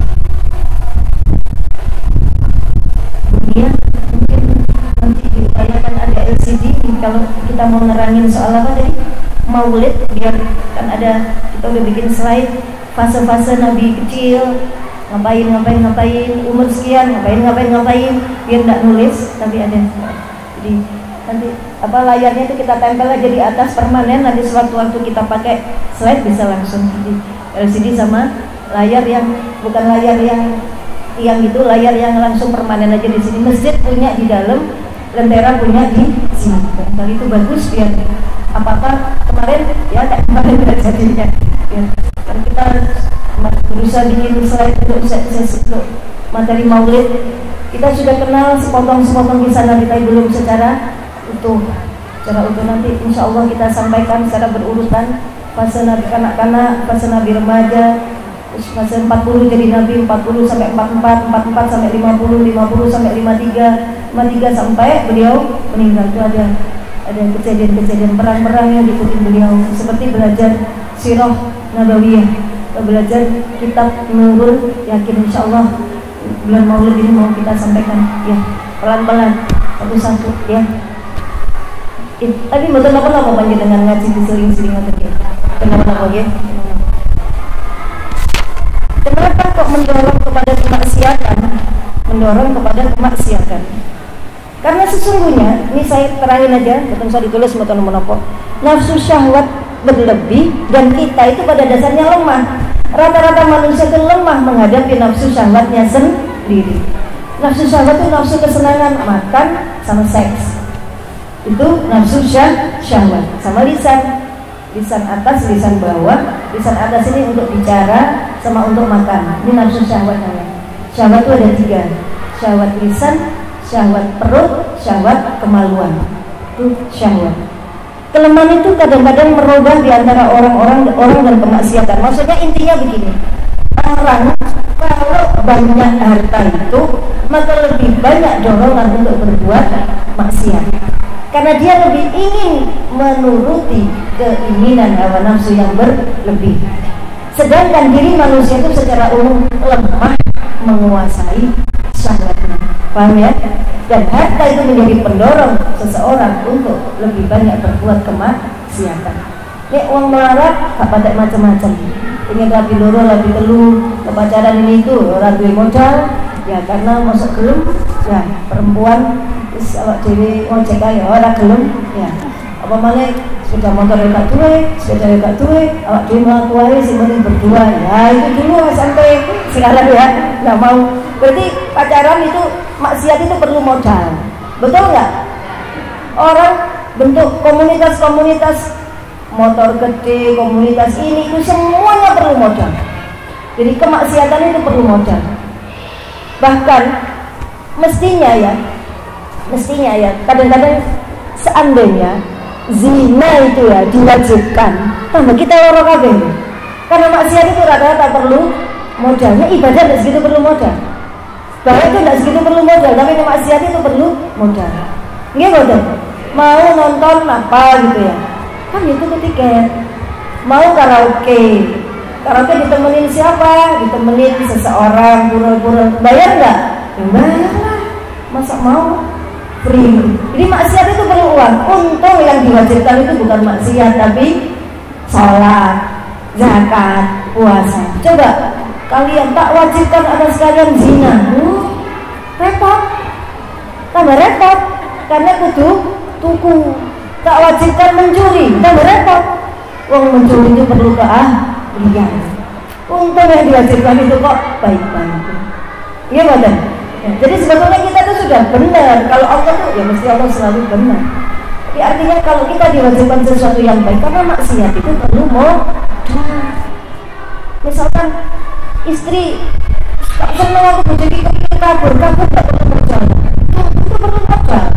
Kemudian mungkin nanti diupayakan ada L C D kalau kita mau nerangin soal apa tadi, maulid, biar kan ada, kita udah bikin slide fase-fase Nabi kecil, ngapain ngapain ngapain umur sekian, ngapain ngapain ngapain, biar tidak nulis tapi ada. Jadi nanti apa layarnya itu kita tempel aja di atas permanen, nanti sewaktu-waktu kita pakai slide bisa langsung di L C D sama layar yang bukan layar yang yang itu, layar yang langsung permanen aja di sini. Masjid punya di dalam, lentera punya di sini. Kali itu bagus biar apa-apa kemarin ya kayak kemarin jadinya. Ya, kan kita berusaha bikin slide untuk sesi untuk materi maulid. Kita sudah kenal sepotong-sepotong kisah Nabi, tapi belum secara utuh. Secara utuh nanti insya Allah kita sampaikan secara berurutan, fase Nabi kanak-kanak, fase Nabi remaja, terus fase empat puluh jadi Nabi, empat puluh sampai empat puluh empat, empat puluh empat sampai lima puluh, lima puluh sampai lima puluh tiga, lima puluh tiga sampai beliau meninggal. Itu ada ada kejadian-kejadian perang-perang yang diikuti beliau, seperti belajar sirah nabawiyah, belajar kitab Nurul Yakin. Insya Allah bulan Maulid ini mau kita sampaikan ya pelan-pelan satu-satu ya. It, tapi betul apa apa panjang dengan ngaji diseling-seling atau ya? Kenapa apa ya? Kenapa kok mendorong kepada kemaksiatan? Mendorong kepada kemaksiatan. Karena sesungguhnya, ini saya terangin aja, betul saya ditulis betul menopo. Nafsu syahwat berlebih dan kita itu pada dasarnya lemah. Rata-rata manusia itu lemah menghadapi nafsu syahwatnya sendiri. Nafsu syahwat itu nafsu kesenangan, makan sama seks. Itu nafsu syah, syahwat. Sama lisan, lisan atas, lisan bawah. Lisan atas ini untuk bicara sama untuk makan. Ini nafsu syahwat namanya. Syahwat itu ada tiga, syahwat lisan, syahwat perut, syahwat kemaluan. Itu syahwat. Kelemahan itu kadang-kadang merubah di antara orang-orang orang dan kemaksiatan. Maksudnya intinya begini, orang kalau banyak harta itu maka lebih banyak dorongan untuk berbuat maksiat, karena dia lebih ingin menuruti keinginan hawa nafsu yang berlebih. Sedangkan diri manusia itu secara umum lemah menguasai syahwatnya, paham ya? Dan harta itu menjadi pendorong seseorang untuk lebih banyak berbuat kemaksiatan. Ini uang melarat gak pakai macam-macam. Ingin rapi loro, rapi telu, kepacaran ini itu orang duwe modal, ya karena masuk gelem, ya perempuan wis awak dhewe ngojek ae ora gelem, ya. Apa malah sepeda motor gak duwe, sepeda gak duwe, awak dhewe mlaku ae sing penting berdua. Ya itu dulu sampai sekarang ya, enggak mau. Berarti pacaran itu maksiat itu perlu modal. Betul nggak? Orang bentuk komunitas-komunitas motor gede, komunitas ini itu semuanya perlu modal. Jadi kemaksiatan itu perlu modal. Bahkan mestinya ya, mestinya ya, kadang-kadang seandainya zina itu ya diwajibkan, tambah kita loro kabeh. Karena maksiat itu rata-rata perlu modalnya, ibadah tidak segitu perlu modal. Bahwa itu tidak segitu perlu modal, tapi kemaksiat itu perlu modal. Nggih boten? Mau nonton apa gitu ya? Kan itu tiket. Mau karaoke, karaoke ditemenin siapa? Ditemenin seseorang, pura-pura bayar nggak? Ya bayar lah. Masa mau free? Jadi maksiat itu perlu uang. Untung yang diwajibkan itu bukan maksiat, tapi sholat, zakat, puasa. Coba kalian tak wajibkan atas kalian zina, uh, repot, tambah repot, karena kudu tuku. Tak wajibkan mencuri, tambah repot. Wong mencuri itu perlu keahlian. Untung yang diwajibkan itu kok baik-baik. Iya betul. Ya, jadi sebetulnya kita tuh sudah benar. Kalau Allah tuh ya mesti Allah selalu benar. Tapi artinya kalau kita diwajibkan sesuatu yang baik, karena maksiat itu perlu modal. Misalkan istri tak senang aku jadi kabur, kabur tak perlu modal. Itu perlu modal.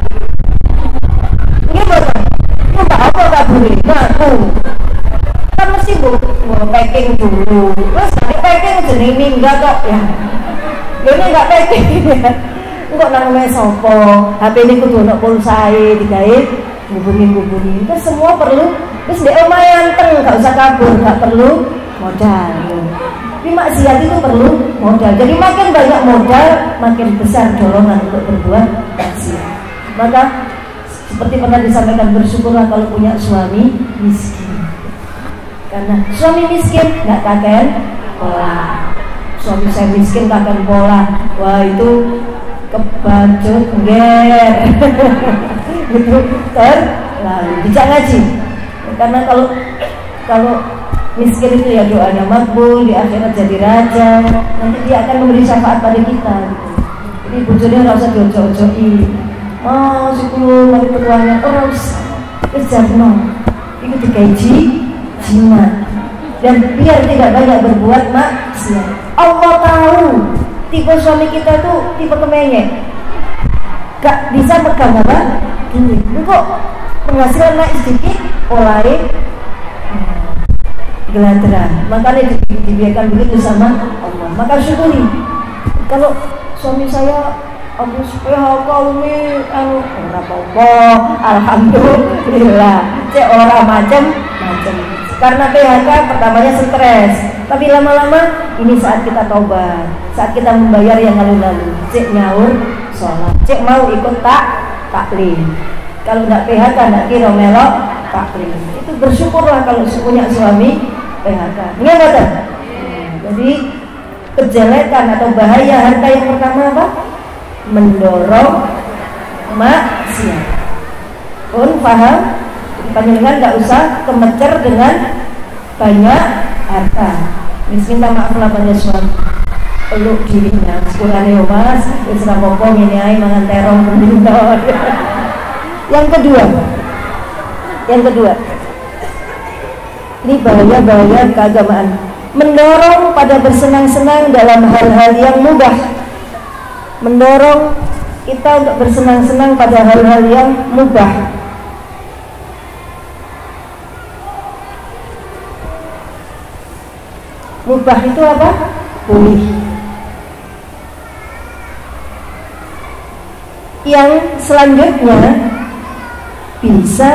Ini betul. Nggak apa kabur, ngaku. Kan mesti bu, mau packing dulu. Terus nanti packing jenis minggat kok ya. Ini nggak packing ya. Enggak namanya sopo. H P ini kudu nak pulsai digait, hubungin-hubungin. Itu semua perlu. Terus dia lumayan teng, nggak usah kabur, nggak perlu modal. Tapi maksiat itu perlu modal. Jadi makin banyak modal, makin besar dorongan untuk berbuat maksiat. Maka seperti pernah disampaikan, bersyukurlah kalau punya suami miskin. Karena suami miskin nggak kakek pola. Suami saya miskin kakek pola. Wah itu kebacut nger. Itu terlalu bijak ngaji. Karena kalau kalau miskin itu ya doanya makbul, di akhirat jadi raja, nanti dia akan memberi syafaat pada kita gitu. Jadi bojone ora usah diojo-ojoki. Oh, sepuluh mari ketuanya terus kejarno. Itu digaji jimat. Dan biar tidak banyak berbuat maksiat. Allah tahu tipe suami kita tuh tipe kemenyek. Gak bisa pegang apa? Duit. Kok penghasilan naik sedikit, oleh geladra, makanya dibiarkan begitu sama Allah. Maka syukuri. Kalau suami saya aku supaya kau ini anu ora apa-apa, alhamdulillah. Cek ora macam-macam. Karena P H K pertamanya stres, tapi lama-lama ini saat kita tobat, saat kita membayar yang lalu-lalu. Cek nyaur sholat, cek mau ikut tak taklim. Kalau nggak P H K nggak kira melok taklim. Itu bersyukurlah kalau punya suami P H K. Ini apa? Jadi kejelekan atau bahaya harta yang pertama apa? Mendorong maksiat. Pun paham? Panjenengan nggak usah kemecer dengan banyak harta. Miskin tak maaf lah pada suami. Peluk dirinya, sekurangnya mas, isra popo ini ay mangan terong bendino. Yang kedua, yang kedua. Ini bahaya-bahaya keagamaan. Mendorong pada bersenang-senang dalam hal-hal yang mubah. Mendorong kita untuk bersenang-senang pada hal-hal yang mubah. Mubah itu apa? Boleh. Yang selanjutnya bisa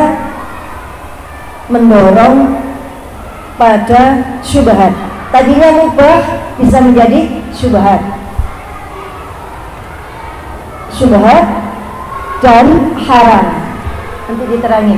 mendorong pada syubhat. Tadinya mubah bisa menjadi syubhat. Syubhat dan haram. Nanti diterangin.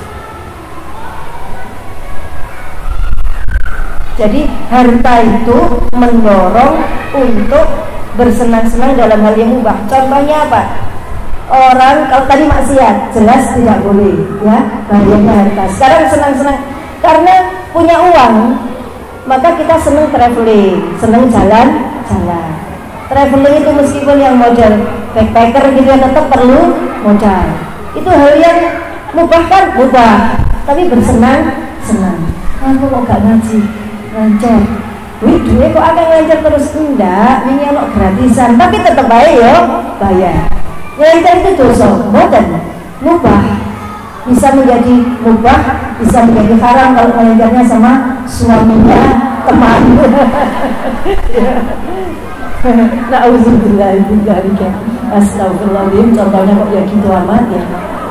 Jadi harta itu mendorong untuk bersenang-senang dalam hal yang mubah. Contohnya apa? Orang kalau tadi maksiat jelas tidak boleh, ya, bahayanya harta. Sekarang senang-senang karena punya uang, maka kita senang traveling, senang jalan-jalan. Traveling itu meskipun yang model backpacker gitu ya tetap perlu modal. Itu hal yang mubah kan? Mubah. Tapi bersenang-senang. Aku mau gak ngaji, lancar. Wih, duit kok akan lancar terus? Enggak, ini ono gratisan. Tapi tetap baik yo, bayar. Lancar itu dosa, bukan mubah. Bisa menjadi mubah, bisa menjadi haram kalau lancarnya sama suaminya, teman. Na'udzubillah min dzalika. Astagfirullahaladzim. Contohnya kok ya gitu amat ya.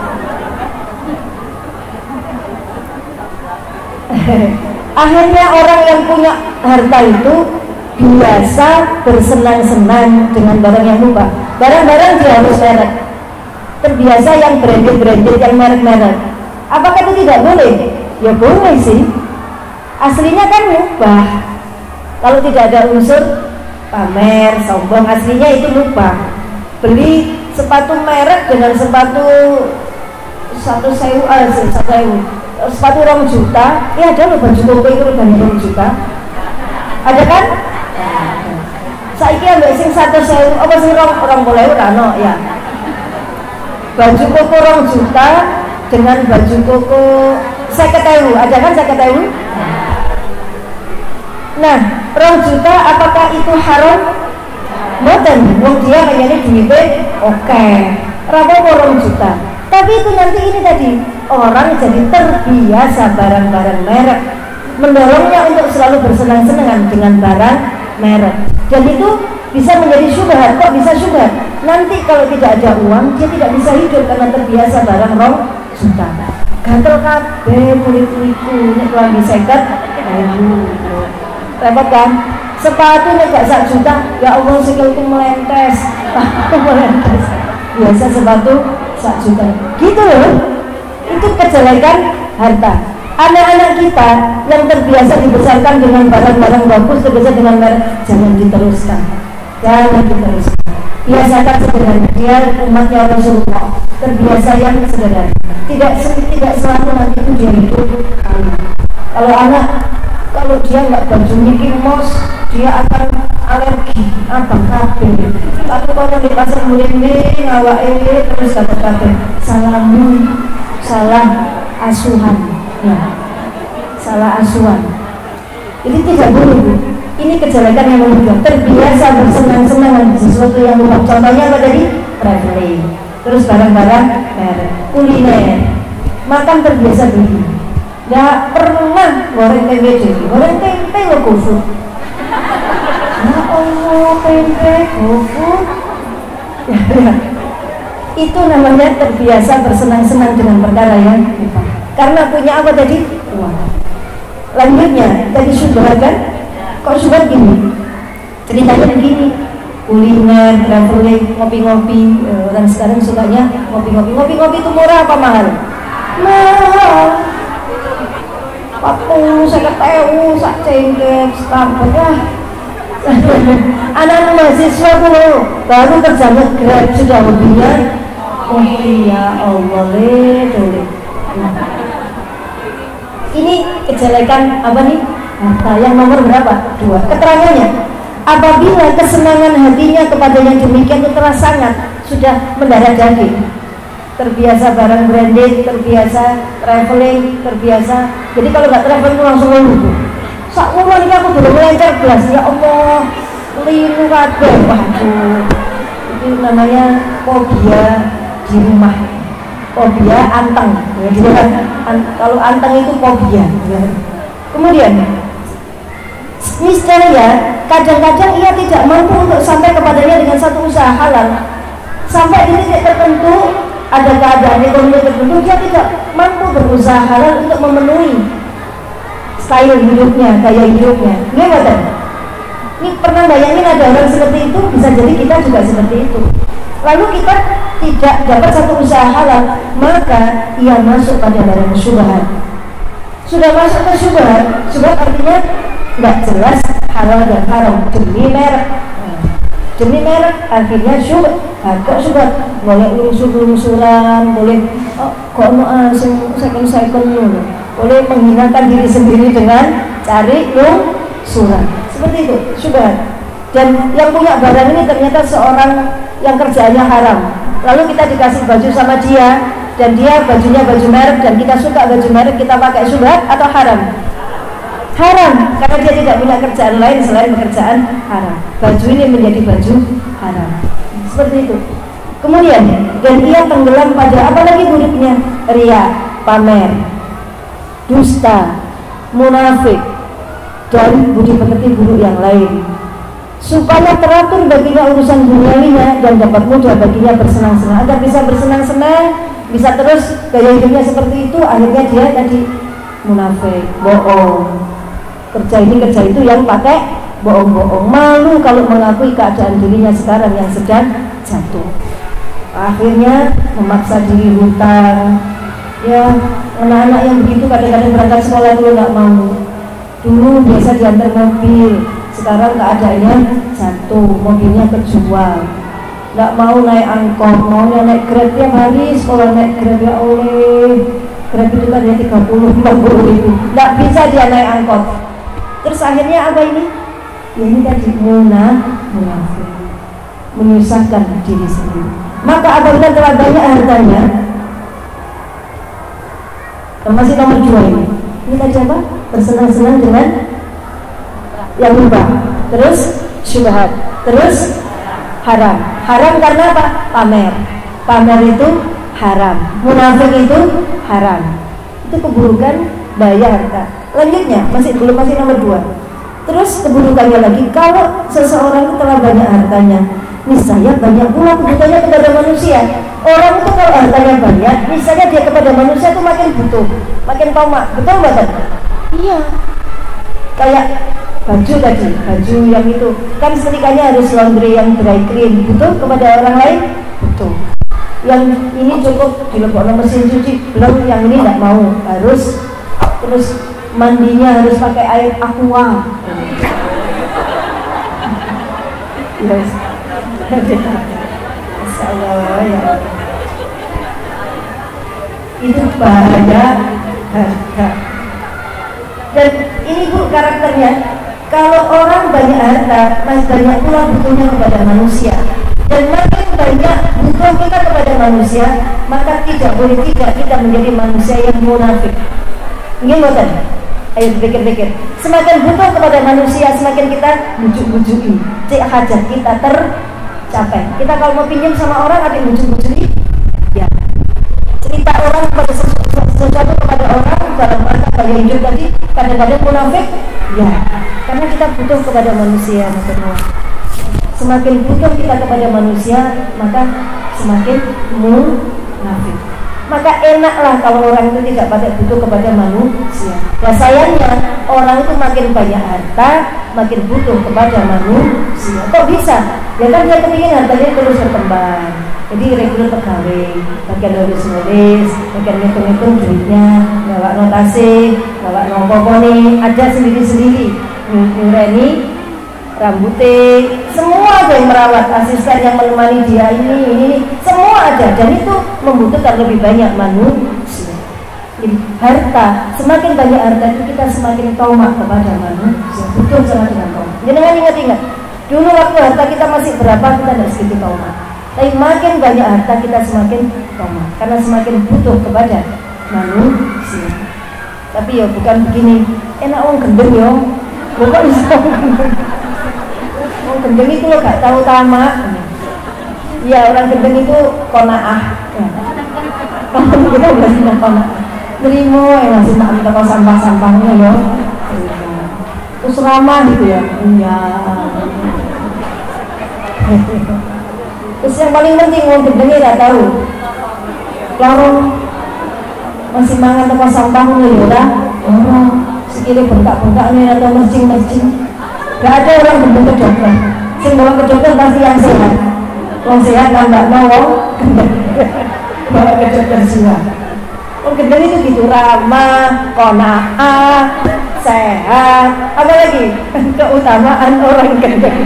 Akhirnya orang yang punya harta itu biasa bersenang-senang dengan barang yang mubah. Barang-barang dia harus merek. Terbiasa yang branded-branded, yang merek-merek. Apakah itu tidak boleh? Ya boleh sih. Aslinya kan mubah. Kalau tidak ada unsur pamer, sombong, aslinya itu mubah. Beli sepatu merek dengan sepatu satu sewu, ah, satu sewu, sepatu rong juta, ya ada loh baju koko itu dengan rong juta. Ada kan? Saiki ambek sing satu sewu, apa sing rong rong boleh rano ya. Baju koko rong juta dengan baju koko seket ewu, ada kan seket ewu? Nah, rong juta apakah itu haram? Mboten, wong dia kayaknya duitnya oke. Rapopo rong juta. Tapi itu nanti ini tadi orang jadi terbiasa barang-barang merek, mendorongnya untuk selalu bersenang-senang dengan barang merek. Dan itu bisa menjadi syubhat. Kok bisa syubhat? Nanti kalau tidak ada uang, dia tidak bisa hidup karena terbiasa barang rong juta. Gatel kabeh kulit-kulitku nek kelambi seket ewu. Repot kan? Sepatu nek gak sak juta, ya Allah sikilku melentes. Aku melentes. Biasa sepatu sak juta. Gitu loh. Itu kejelekan harta. Anak-anak kita yang terbiasa dibesarkan dengan barang-barang bagus, terbiasa dengan merek, jangan diteruskan. Jangan diteruskan. Biasakan sederhana. Dia umatnya Rasulullah. Terbiasa yang sederhana. Tidak tidak selalu nanti itu dia hidup kali. Kalau anak, kalau dia nggak baju Mickey Mouse, dia akan alergi apa kabeh. Tapi kalau di pasar mulai awak ini terus dapat kabeh. Salamu, salah asuhan, ya, salah asuhan. Ini tidak boleh, Bu. Ini kejelekan yang menunjukkan terbiasa bersenang-senang dengan sesuatu yang mubah. Contohnya apa tadi? Traveling. Terus barang-barang merek, kuliner, makan terbiasa beli. Nggak pernah goreng tempe jadi, goreng tempe lo GoFood. Ya Allah, tempe GoFood. Ya, ya. Itu namanya terbiasa bersenang-senang dengan perkara yang mubah. Karena punya apa tadi? Uang. Lanjutnya, tadi syubhat kan? Kok syubhat gini? Ceritanya begini. Kuliner, traveling, ngopi-ngopi. Orang sekarang sukanya ngopi-ngopi. Ngopi-ngopi itu murah apa mahal? Mahal. Patung saya ketemu sak cengkeh setampet ya. Anak-anak mahasiswa tuh baru kerja Grab sudah hobinya. Oh iya Allah le, ini kejelekan apa nih? Harta yang nomor berapa? Dua. Keterangannya, apabila kesenangan hatinya kepada yang demikian itu telah sangat sudah mendarah daging, terbiasa barang branded, terbiasa traveling, terbiasa. Jadi kalau nggak traveling langsung lulu. Sak umur ini aku belum melencer belas, ya Allah, linu kabeh. Waduh, itu namanya fobia di rumah, fobia anteng. Jadi an, kalau anteng itu fobia. Kemudian niscaya kadang-kadang ia tidak mampu untuk sampai kepadanya dengan satu usaha halal. Sampai di titik tertentu ada keadaan ekonomi tertentu, dia tidak mampu berusaha halal untuk memenuhi style hidupnya, gaya hidupnya. Gimana? Ini pernah bayangin ada orang seperti itu? Bisa jadi kita juga seperti itu. Lalu kita tidak dapat satu usaha halal, maka ia masuk pada barang syubhat. Sudah masuk ke syubhat, syubhat artinya nggak jelas halal dan haram demi merek. Demi merek akhirnya syubhat. Nah, kok syubhat? Boleh lungsur-lungsuran, boleh oh, kok no asing second-second dulu. Boleh menghinakan diri sendiri dengan cari lungsuran. Seperti itu, syubhat. Dan yang punya barang ini ternyata seorang yang kerjaannya haram. Lalu kita dikasih baju sama dia, dan dia bajunya baju merek, dan kita suka baju merek, kita pakai syubhat atau haram? Haram, karena dia tidak punya kerjaan lain selain pekerjaan haram. Baju ini menjadi baju haram. Seperti itu. Kemudian, dan ia tenggelam pada apalagi buruknya? Ria, pamer, dusta, munafik, dan budi pekerti buruk yang lain. Supaya teratur baginya urusan duniawinya dan dapat mudah baginya bersenang-senang. Agar bisa bersenang-senang, bisa terus gaya hidupnya seperti itu, akhirnya dia tadi munafik, bohong. Kerja ini kerja itu yang pakai bohong-bohong, malu kalau mengakui keadaan dirinya sekarang yang sedang jatuh. Akhirnya memaksa diri hutang. Ya, anak-anak yang begitu kadang-kadang berangkat sekolah dulu nggak mau. Dulu biasa diantar mobil, sekarang keadaannya jatuh, mobilnya kejual. Nggak mau naik angkot, maunya naik Grab tiap hari, sekolah naik Grab. Ya oleh Grab itu kan ya tiga puluh lima puluh ribu, nggak bisa dia naik angkot. Terus akhirnya apa ini? Ya ini tadi munafik, menyusahkan diri sendiri. Maka apabila telah banyak hartanya, masih nomor dua ini, ini tadi apa? Bersenang-senang dengan yang mubah, terus syubhat, terus haram. Haram karena apa? Pamer. Pamer itu haram. Munafik itu haram. Itu keburukan daya harta. Lanjutnya masih belum masih nomor dua. Terus keburukannya lagi, kalau seseorang itu telah banyak hartanya, niscaya banyak pula kebutuhannya kepada manusia. Orang itu kalau hartanya banyak, misalnya dia kepada manusia itu makin butuh, makin tamak. Betul nggak? Iya. Kayak baju tadi, baju yang itu kan setrikanya harus laundry yang dry clean, butuh kepada orang lain, butuh. Yang ini cukup dilebokkan mesin cuci, belum. Yang ini nggak mau, harus terus mandinya harus pakai air aqua. Yes. Masya Allah ya. Itu bahaya harta. Dan ini bu karakternya. Kalau orang banyak harta, mas banyak pula butuhnya kepada manusia. Dan makin banyak butuh kita kepada manusia, maka tidak boleh tidak kita menjadi manusia yang munafik. Ini bukan. Ayo pikir-pikir. Semakin butuh kepada manusia, semakin kita bujuk-bujuki. Cik hajat kita tercapai. Kita kalau mau pinjam sama orang, ada yang bujuk-bujuki. Ya. Cerita orang kepada sesuatu kepada orang dalam rangka gaya hidup tadi kadang-kadang munafik. Ya. Karena kita butuh kepada manusia, maksudnya. Semakin butuh kita kepada manusia, maka semakin munafik. Maka enaklah kalau orang itu tidak pada butuh kepada manusia. Nah sayangnya orang itu makin banyak harta, makin butuh kepada manusia. Kok bisa? Ya kan dia kepingin hartanya terus berkembang. Jadi reguler pegawai, bagian nulis-nulis, bagian ngitung-ngitung duitnya, bawa notasi, bawa nopo nih, ada sendiri-sendiri. Nyureni rambutnya, semua ada yang merawat, asisten yang menemani dia ini, ini, semua ada, dan itu membutuhkan lebih banyak manusia. Jadi harta, semakin banyak harta itu kita semakin tamak kepada manusia. Betul sama dengan tamak. Jangan ingat-ingat, dulu waktu harta kita masih berapa kita tidak segitu tamak. Tapi makin banyak harta kita semakin tamak, karena semakin butuh kepada manusia. Tapi ya bukan begini, enak orang gendeng ya, bukan bisa orang gendeng itu lo gak tahu tamak. Ya orang gendeng itu konaah. Kalau kita udah punya konaah, nerimo yang ngasih makan toko sampah-sampahnya ya, terus ramah gitu ya. Iya. Terus yang paling penting orang gendeng gak tahu, lorong masih mangan toko sampahnya ya udah. Oh, sekali bengkak-bengkak nih atau mercing-mercing. Gak ada orang gendeng ke dokter. Sing bawa ke dokter pasti yang sehat. Wong sehat nambah mau bawa ke dokter jiwa. Wong gendeng itu gitu, ramah, qanaah, sehat. Apa lagi keutamaan orang gendeng?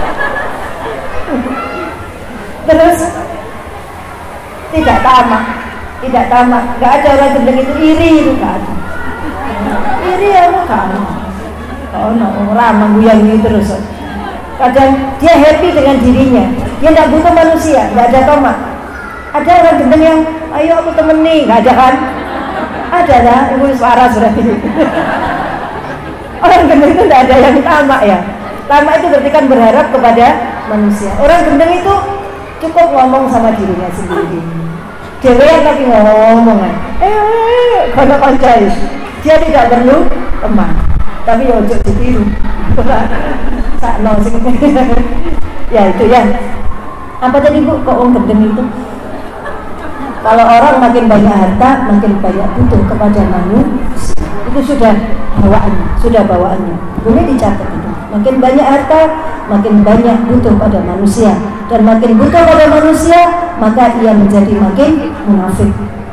Terus tidak tamak, tidak tamak. Gak ada orang gendeng itu iri, itu gak ada. Iri ya kan? Oh no, orang mengguyang terus. Kadang dia happy dengan dirinya, dia tidak butuh manusia, nggak ada tamak. Ada orang gendeng yang, ayo aku temeni, nggak ada kan? Ada lah, ibu suara sudah ini. Orang gendeng itu tidak ada yang tamak ya. Tamak itu berarti kan berharap kepada manusia. Orang gendeng itu cukup ngomong sama dirinya sendiri. Dewean tapi ngomong, eh, kalau koncai, dia tidak perlu teman. Tapi ya ojo ditiru. Sakno sing. Ya itu ya. Apa tadi Bu, kok orang gendeng itu? Kalau orang makin banyak harta, makin banyak butuh kepada manusia. Itu sudah bawaannya, sudah bawaannya. Boleh dicatat itu. Makin banyak harta, makin banyak butuh pada manusia, dan makin butuh pada manusia, maka ia menjadi makin munafik.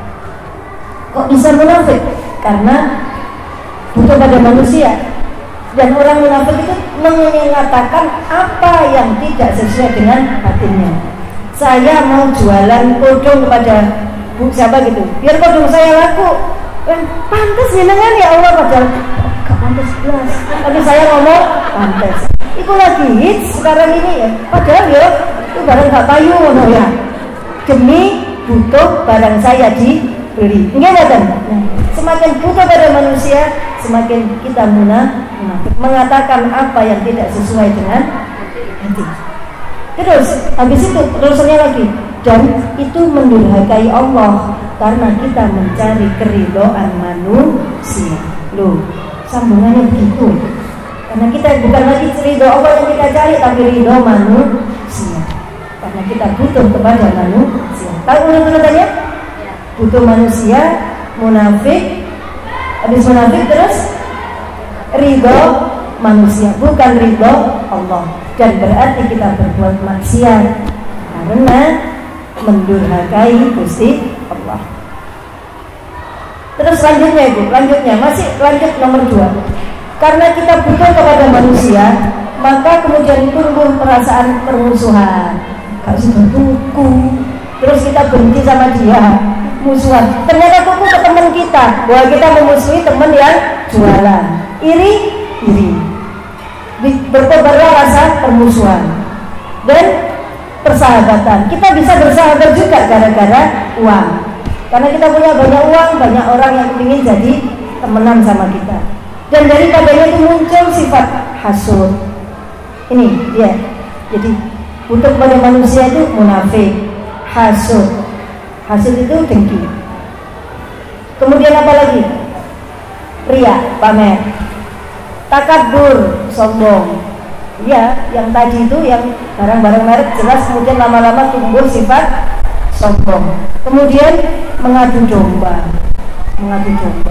Kok bisa munafik? Karena butuh pada manusia. Dan orang munafik itu mengatakan apa yang tidak sesuai dengan hatinya. Saya mau jualan kodong kepada Bu siapa gitu, biar kodong saya laku. Eh, pantas jenengan ya Allah, padahal gak pantas jelas. Tapi saya ngomong pantas. Itu lagi hits sekarang ini ya. Padahal ya itu barang gak payu ngono ya. Demi butuh barang saya dibeli. Enggak kan? Nah, semakin butuh pada manusia, semakin kita munafik, mengatakan apa yang tidak sesuai dengan hati. Terus habis itu terusannya lagi, dan itu mendurhakai Allah karena kita mencari keridhaan manusia. Loh, sambungannya begitu. Karena kita bukan lagi ridho Allah yang kita cari, tapi ridho manusia. Karena kita butuh kepada manusia. Tahu urut-urutannya? Butuh manusia, munafik, habis munafik terus ridho manusia, bukan ridho Allah. Dan berarti kita berbuat maksiat karena mendurhakai Gusti Allah. Terus selanjutnya Ibu, lanjutnya masih lanjut nomor dua. Karena kita butuh kepada manusia, maka kemudian tumbuh perasaan permusuhan. Gak sudah tuku, terus kita benci sama dia, musuhan. Ternyata tuku ke teman kita, bahwa kita memusuhi teman yang jualan. Iri, iri. Berkobarlah rasa permusuhan dan persahabatan. Kita bisa bersahabat juga gara-gara uang. Karena kita punya banyak uang, banyak orang yang ingin jadi temenan sama kita. Dan daripadanya itu muncul sifat hasud. Ini dia. Jadi untuk pada manusia itu munafik, hasud. Hasud itu dengki. Kemudian apa lagi? Ria, pamer. Takabur, sombong. Ya, yang tadi itu yang barang-barang merek jelas, kemudian lama-lama tumbuh sifat sombong. Kemudian mengadu domba, mengadu domba.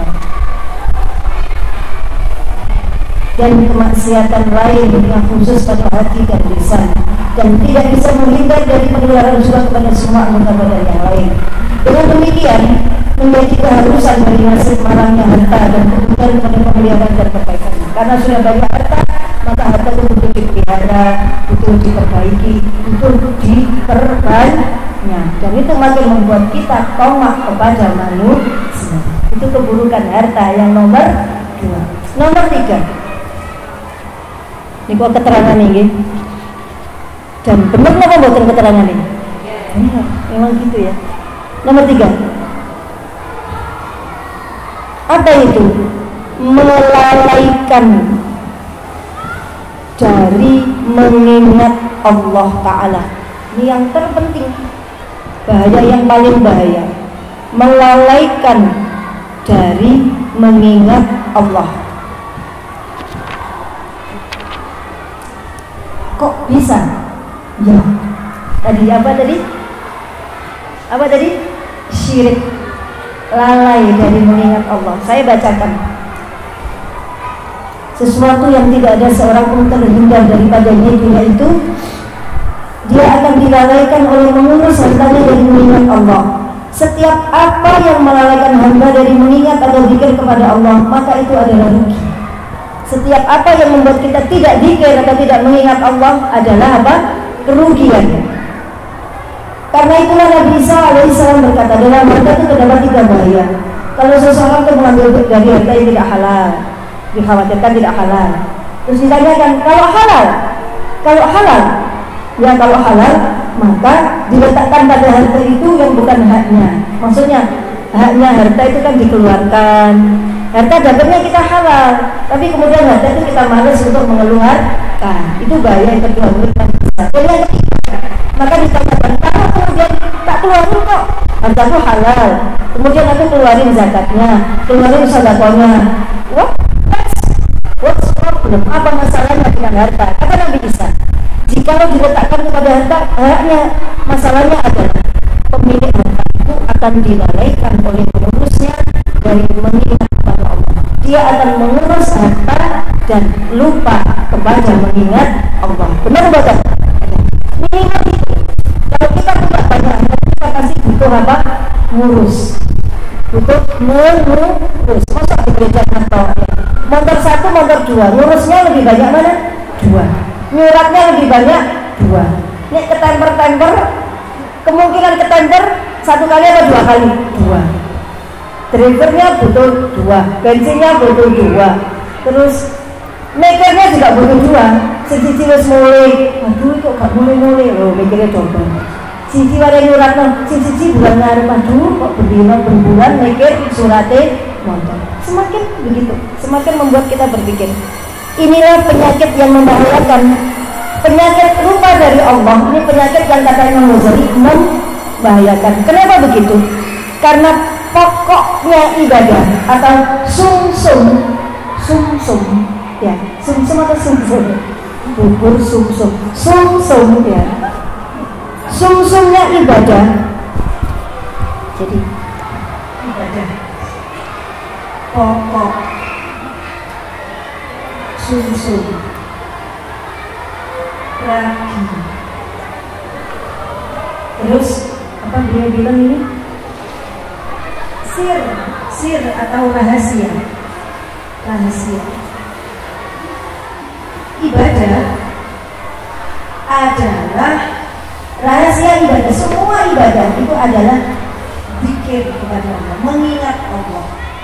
Dan kemaksiatan lain yang khusus pada hati dan lisan, dan tidak bisa menghindar dari penularan juga kepada semua anggota badan yang lain. Dengan demikian menjadi keharusan dari nasib malangnya harta dan kebutuhan pada pemeliharaan dan perbaikan. Karena sudah banyak harta, maka harta itu butuh dipelihara, butuh diperbaiki, butuh diperbanyak. Dan itu makin membuat kita tamak kepada manusia. Itu keburukan harta yang nomor dua. Nomor tiga. Ini kok keterangan ini. Dan benar napa mboten keterangan ini? Ya, memang gitu ya. Nomor tiga, apa itu? Melalaikan dari mengingat Allah Ta'ala. Ini yang terpenting, bahaya yang paling bahaya, melalaikan dari mengingat Allah. Kok bisa? Ya, tadi apa tadi? Apa tadi? Syirik, lalai dari mengingat Allah. Saya bacakan. Sesuatu yang tidak ada seorang pun terhindar daripadanya, yaitu dia akan dilalaikan oleh mengurus hartanya dari mengingat Allah. Setiap apa yang melalaikan hamba dari mengingat atau zikir kepada Allah, maka itu adalah rugi. Setiap apa yang membuat kita tidak zikir atau tidak mengingat Allah adalah apa? Kerugian. Karena itulah Nabi Isa alaihissalam berkata, dalam harta itu terdapat tiga bahaya. Kalau seseorang itu mengambil dari harta yang tidak halal, dikhawatirkan tidak halal. Terus ditanyakan, kalau halal, kalau halal, ya kalau halal, maka diletakkan pada harta itu yang bukan haknya. Maksudnya haknya harta itu kan dikeluarkan. Harta dapatnya kita halal, tapi kemudian harta itu kita malas untuk mengeluarkan. Itu bahaya yang kedua. Jadi yang ketiga, maka ditanyakan, kalau kemudian tak keluarin kok, harta itu halal, kemudian aku keluarin zakatnya, keluarin sedekahnya. Wah, what's problem? Apa masalahnya dengan harta? Kata Nabi Isa, jika diletakkan kepada harta, haknya, masalahnya adalah pemilik harta itu akan dilalaikan oleh pengurusnya dari mengingat kepada Allah. Dia akan mengurus harta dan lupa kepada mengingat Allah. Benar betul? Mengingat itu. Kalau kita punya banyak harta, kita pasti butuh apa? Ngurus. Butuh mengurus. Masa di gereja kantor? Motor satu, motor dua, ngurusnya lebih banyak mana? Dua. Nyuratnya lebih banyak? Dua. Ini ketemper-temper, kemungkinan ketemper satu kali atau dua kali? Dua. Drivernya butuh dua, bensinnya butuh dua, terus makernya juga butuh dua. Siji wis mulai, aduh kok gak mulai-mulai loh, mikirnya coba. Siji wae nyuratno, siji bulan ngarep, aduh kok berdina berbulan mikir surate motor. Semakin begitu, semakin membuat kita berpikir. Inilah penyakit yang membahayakan, penyakit lupa dari Allah. Ini penyakit yang kata Imam Ghazali membahayakan. Kenapa begitu? Karena pokoknya ibadah atau sumsum, sumsum, ya, sumsum atau sumsum, bubur sumsum, sumsum, ya, sumsumnya ibadah. Jadi ibadah pokok sumsum ragi. Terus apa dia bilang ini? Sir, sir atau rahasia, rahasia. Ibadah adalah rahasia ibadah. Semua ibadah itu adalah zikir kepada Allah, mengingat Allah.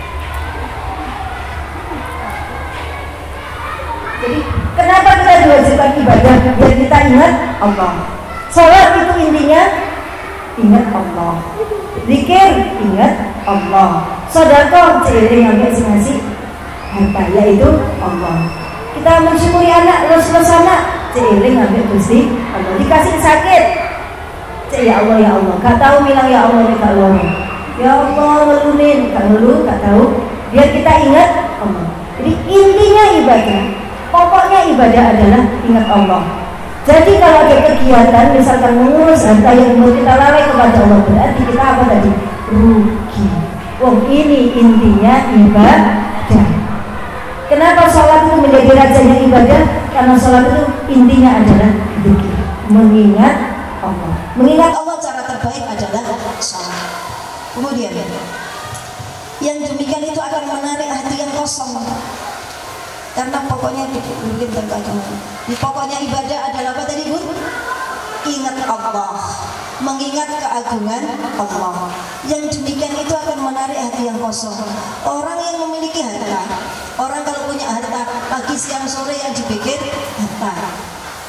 Jadi kenapa kita diwajibkan ibadah? Biar kita ingat Allah. Salat itu intinya ingat Allah. Zikir ingat Allah. Sedekah seiring ambek sing ngasih harta yaitu Allah. Kita mensyukuri anak, lulus-lulus anak seiring ambek Gusti Allah. Dikasih sakit, cek ya Allah ya Allah. Gak tahu bilang ya Allah ya Allah. Ya Allah ngelunin, gak ngeluh, gak tahu. Biar kita ingat Allah. Jadi intinya ibadah. Pokoknya ibadah adalah ingat Allah. Jadi kalau ada kegiatan misalkan mengurus harta yang mau kita lalai kepada Allah, berarti kita apa tadi? Rugi. Wong ini intinya ibadah. Kenapa sholat itu menjadi rajanya ibadah? Karena sholat itu intinya adalah zikir, mengingat Allah. Mengingat Allah cara terbaik adalah sholat. Kemudian yang demikian itu akan menarik hati yang kosong. Karena pokoknya mungkin terkadang di pokoknya ibadah adalah apa tadi Bu? Ingat Allah, mengingat keagungan Allah. Yang demikian itu akan menarik hati yang kosong. Orang yang memiliki harta, orang kalau punya harta pagi siang sore yang dipikir harta.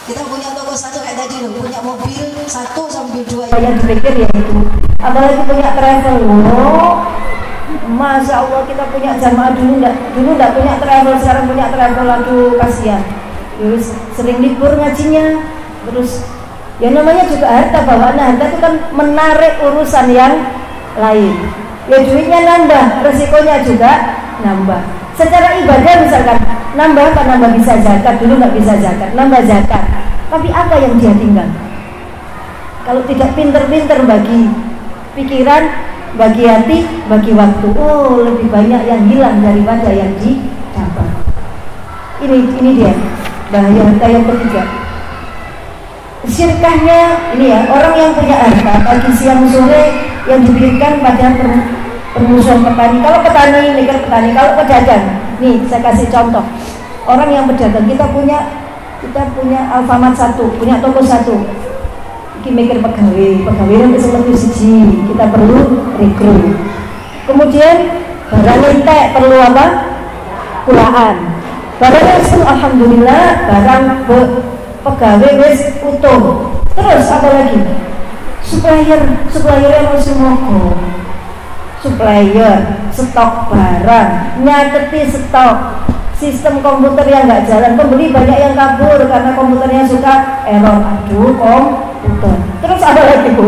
Kita punya toko satu kayak tadi loh, punya mobil satu sampai dua. Yang dipikir ya itu. Apalagi punya travel loh. Masya Allah kita punya jamaah dulu enggak, dulu enggak punya travel, sekarang punya travel, aduh kasihan. Terus sering libur ngajinya, terus ya namanya juga harta bawaan. Harta itu kan menarik urusan yang lain. Ya duitnya nambah, resikonya juga nambah. Secara ibadah misalkan nambah kan nambah bisa zakat, dulu nggak bisa zakat, nambah zakat. Tapi apa yang dia tinggal? Kalau tidak pinter-pinter bagi pikiran, bagi hati, bagi waktu, oh lebih banyak yang hilang daripada yang didapat. Ini ini dia bahaya harta yang ketiga. Syirkahnya ini ya, orang yang punya harta pagi siang sore yang diberikan pada permusuhan petani. Kalau petani, mikir petani. Kalau pedagang, nih saya kasih contoh. Orang yang pedagang, kita punya kita punya Alfamart satu, punya toko satu. Kita mikir pegawai, pegawai yang lebih siji, kita perlu rekrut. Kemudian barang entek perlu apa? Kulaan. Barang itu alhamdulillah barang be, pegawai wis utuh. Terus apa lagi? Supplier, supplier yang masih mogok. Supplier, stok barang, nyateti stok. Sistem komputer yang nggak jalan, pembeli banyak yang kabur karena komputernya suka error. Aduh, komputer. Terus ada lagi Bu,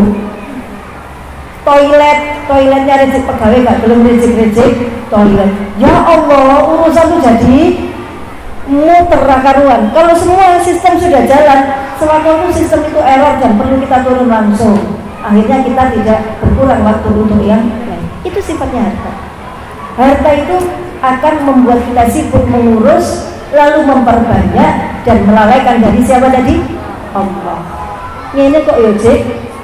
toilet, toiletnya rezeki pegawai nggak, belum rezeki-rezeki toilet. Ya Allah, urusan itu jadi muter karuan. Kalau semua sistem sudah jalan, sewaktu sistem itu error dan perlu kita turun langsung. Akhirnya kita tidak berkurang waktu untuk yang lain. Itu sifatnya harta. Harta itu akan membuat kita sibuk mengurus, lalu memperbanyak dan melalaikan dari siapa tadi? Allah. Ini kok ya Cik?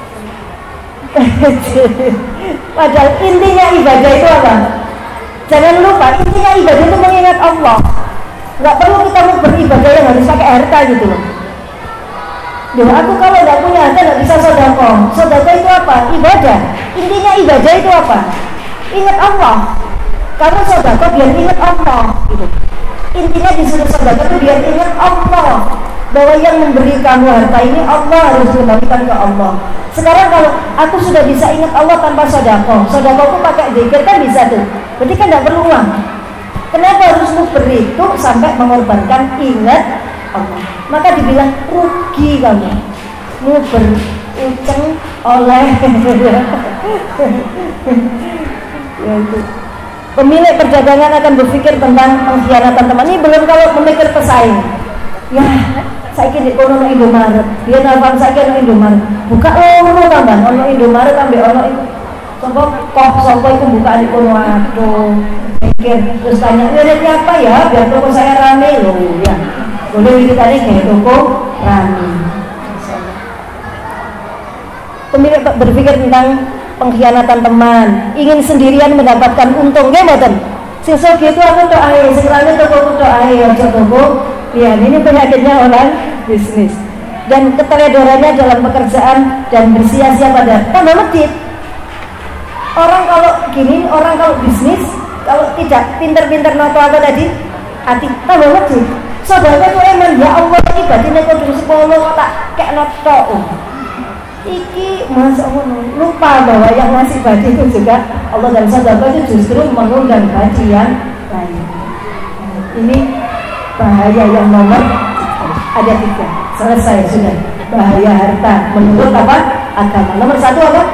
Padahal intinya ibadah itu apa? Jangan lupa, intinya ibadah itu mengingat Allah. Gak perlu kita mau beribadah yang harus pakai harta gitu loh. Duh, aku kalau gak punya harta gak bisa sedekah. Sedekah itu apa? Ibadah. Intinya ibadah itu apa? Ingat Allah. Kamu sedekah biar ingat Allah gitu. Intinya disuruh sedekah itu biar ingat Allah, bahwa yang memberi kamu harta ini Allah, harus kembalikan ke Allah. Sekarang kalau aku sudah bisa ingat Allah tanpa sedekah, sedekahku pakai zikir kan bisa tuh. Berarti kan tidak perlu uang. Kenapa harus memberi itu sampai mengorbankan ingat Allah? Maka dibilang rugi kamu. Mu beruceng oleh ya itu. Pemilik perdagangan akan berpikir tentang pengkhianatan teman. Ini belum kalau memikir pesaing. Ya, saya kira ono Indomaret. Dia nafam saya kira Indomaret. Buka loro tambah ono Indomaret ambil ono itu. Sopo kok sopo itu buka di kono aduh. Mikir terus tanya, "Ini apa ya? Biar toko saya rame loh." Ya. Boleh ditanya kayak toko rame. Pemilik berpikir tentang pengkhianatan teman, ingin sendirian mendapatkan untung, ya mboten. Sing sugih itu aku tok ae, sing lanang toko tok ae, aja toko. Ya, ini penyakitnya orang bisnis. Dan keteledorannya dalam pekerjaan dan bersia-sia pada tambah medit. Orang kalau gini, orang kalau bisnis, kalau tidak pinter-pinter noto apa tadi, hati tambah medit. Saudara itu emang ya Allah ini batin aku dulu sepuluh tak kayak noto. Iki Masya Allah lupa bahwa yang ngasih badi itu juga Allah, dan saudara itu justru mengundang badi yang lain. Ini bahaya yang nomor ada tiga. Selesai sudah. Bahaya harta menurut apa? Agama. Nomor satu apa?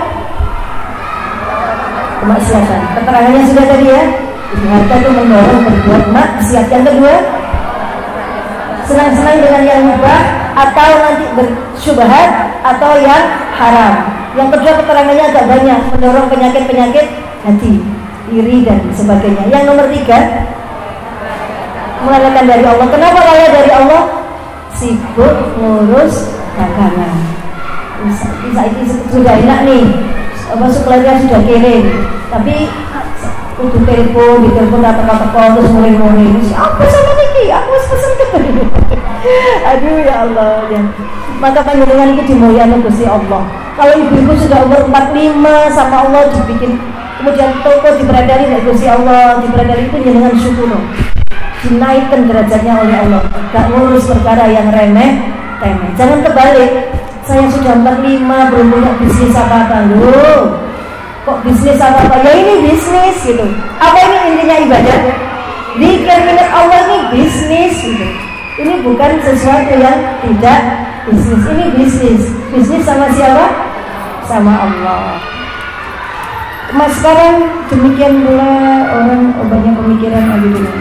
Kemaksiatan. Keterangannya sudah tadi ya. Harta itu mendorong berbuat maksiat. Yang kedua, senang-senang dengan yang mubah atau nanti bersyubhat atau yang haram. Yang kedua keterangannya agak banyak, mendorong penyakit-penyakit hati, iri dan sebagainya. Yang nomor tiga, melalaikan dari Allah. Kenapa lalai dari Allah? Sibuk ngurus dagangan. Bisa, bisa ini sudah enak nih, apa suppliernya sudah kirim, tapi untuk telepon, di telepon teko-teko terus mulai-mulai. Apa sama niki? Aku harus pesan ke tadi. Aduh ya Allah ya. Maka panjenengan itu dimulyani Gusti Allah. Kalau ibu-ibu sudah umur empat puluh lima sama Allah dibikin, kemudian toko diberadari oleh Gusti Allah, diberadari itu dengan syukur, dinaikkan derajatnya oleh Allah. Gak ngurus perkara yang remeh temeh. Jangan terbalik. Saya sudah empat puluh lima belum punya bisnis apa-apa. Loh, kok bisnis apa-apa? Ya ini bisnis gitu. Apa ini intinya ibadah? Zikir milik Allah ini bisnis gitu. Ini bukan sesuatu yang tidak bisnis. Ini bisnis. Bisnis sama siapa? Sama Allah. Mas sekarang demikian pula orang banyak pemikiran lagi dulu.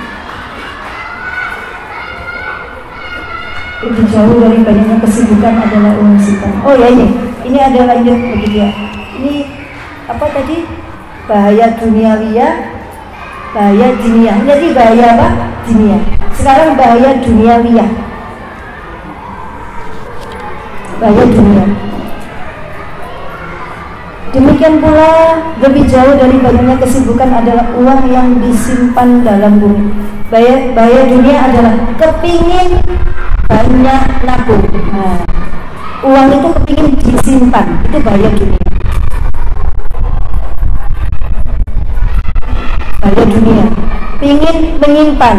Lebih jauh dari banyaknya kesibukan adalah uang sitan. Oh ya ini, ini ada lanjut begitu ya. Ini apa tadi? Bahaya duniawiyah, bahaya diniyah. Jadi bahaya apa? Diniyah. Sekarang bahaya duniawiyah. Bahaya dunia. Demikian pula lebih jauh dari banyaknya kesibukan adalah uang yang disimpan dalam bumi. Bahaya, bahaya dunia adalah kepingin banyak nabung. Nah, uang itu kepingin disimpan, itu bahaya dunia. Bahaya dunia, pingin menyimpan.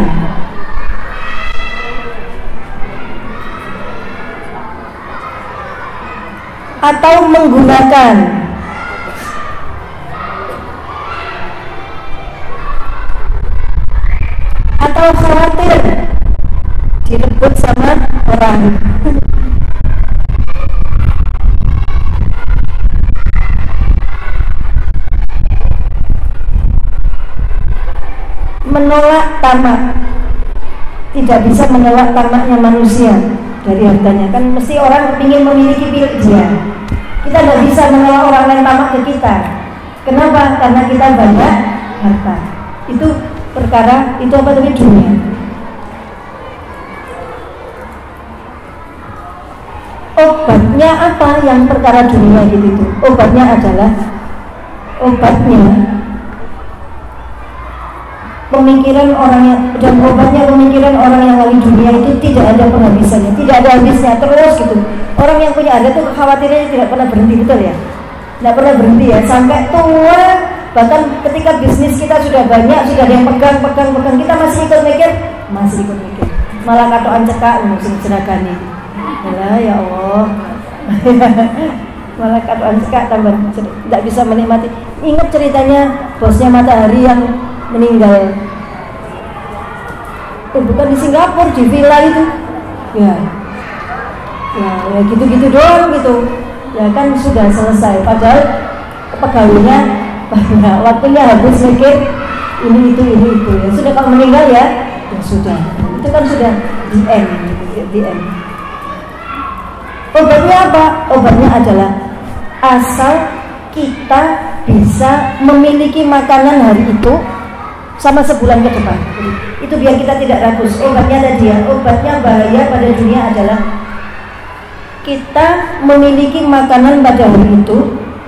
Atau menggunakan. Atau khawatir direbut sama orang. Menolak tamak. Tidak bisa menolak tamaknya manusia dari hartanya. Kan mesti orang ingin memiliki milik dia. Kita tidak bisa menolak orang lain tamak ke kita. Kenapa? Karena kita banyak harta. Itu perkara, itu apa tadi? Dunia. Obatnya apa yang perkara dunia gitu itu? Obatnya adalah obatnya pemikiran orang yang, dan obatnya pemikiran orang yang lagi dunia itu tidak ada penghabisannya, tidak ada habisnya, terus gitu. Orang yang punya ada tuh khawatirnya tidak pernah berhenti, betul ya? Tidak pernah berhenti ya, sampai tua. Bahkan ketika bisnis kita sudah banyak, sudah ada yang pegang, pegang, pegang, kita masih ikut mikir, masih ikut mikir. Malah katoan cekak, musim seragani. Yalah, ya Allah. Malah katoan cekak tambah tidak bisa menikmati. Ingat ceritanya bosnya Matahari yang meninggal. Eh, bukan di Singapura, di villa itu. Ya, ya, ya gitu-gitu doang gitu. Ya kan sudah selesai. Padahal pegawainya banyak, waktunya habis mikir ini itu ini itu. Ya sudah, kalau meninggal ya, ya sudah. Itu kan sudah di end, di end. Obatnya apa? Obatnya adalah asal kita bisa memiliki makanan hari itu sama sebulan ke depan. Itu biar kita tidak ragus. Obatnya tadi ya, obatnya bahaya pada dunia adalah kita memiliki makanan pada hari itu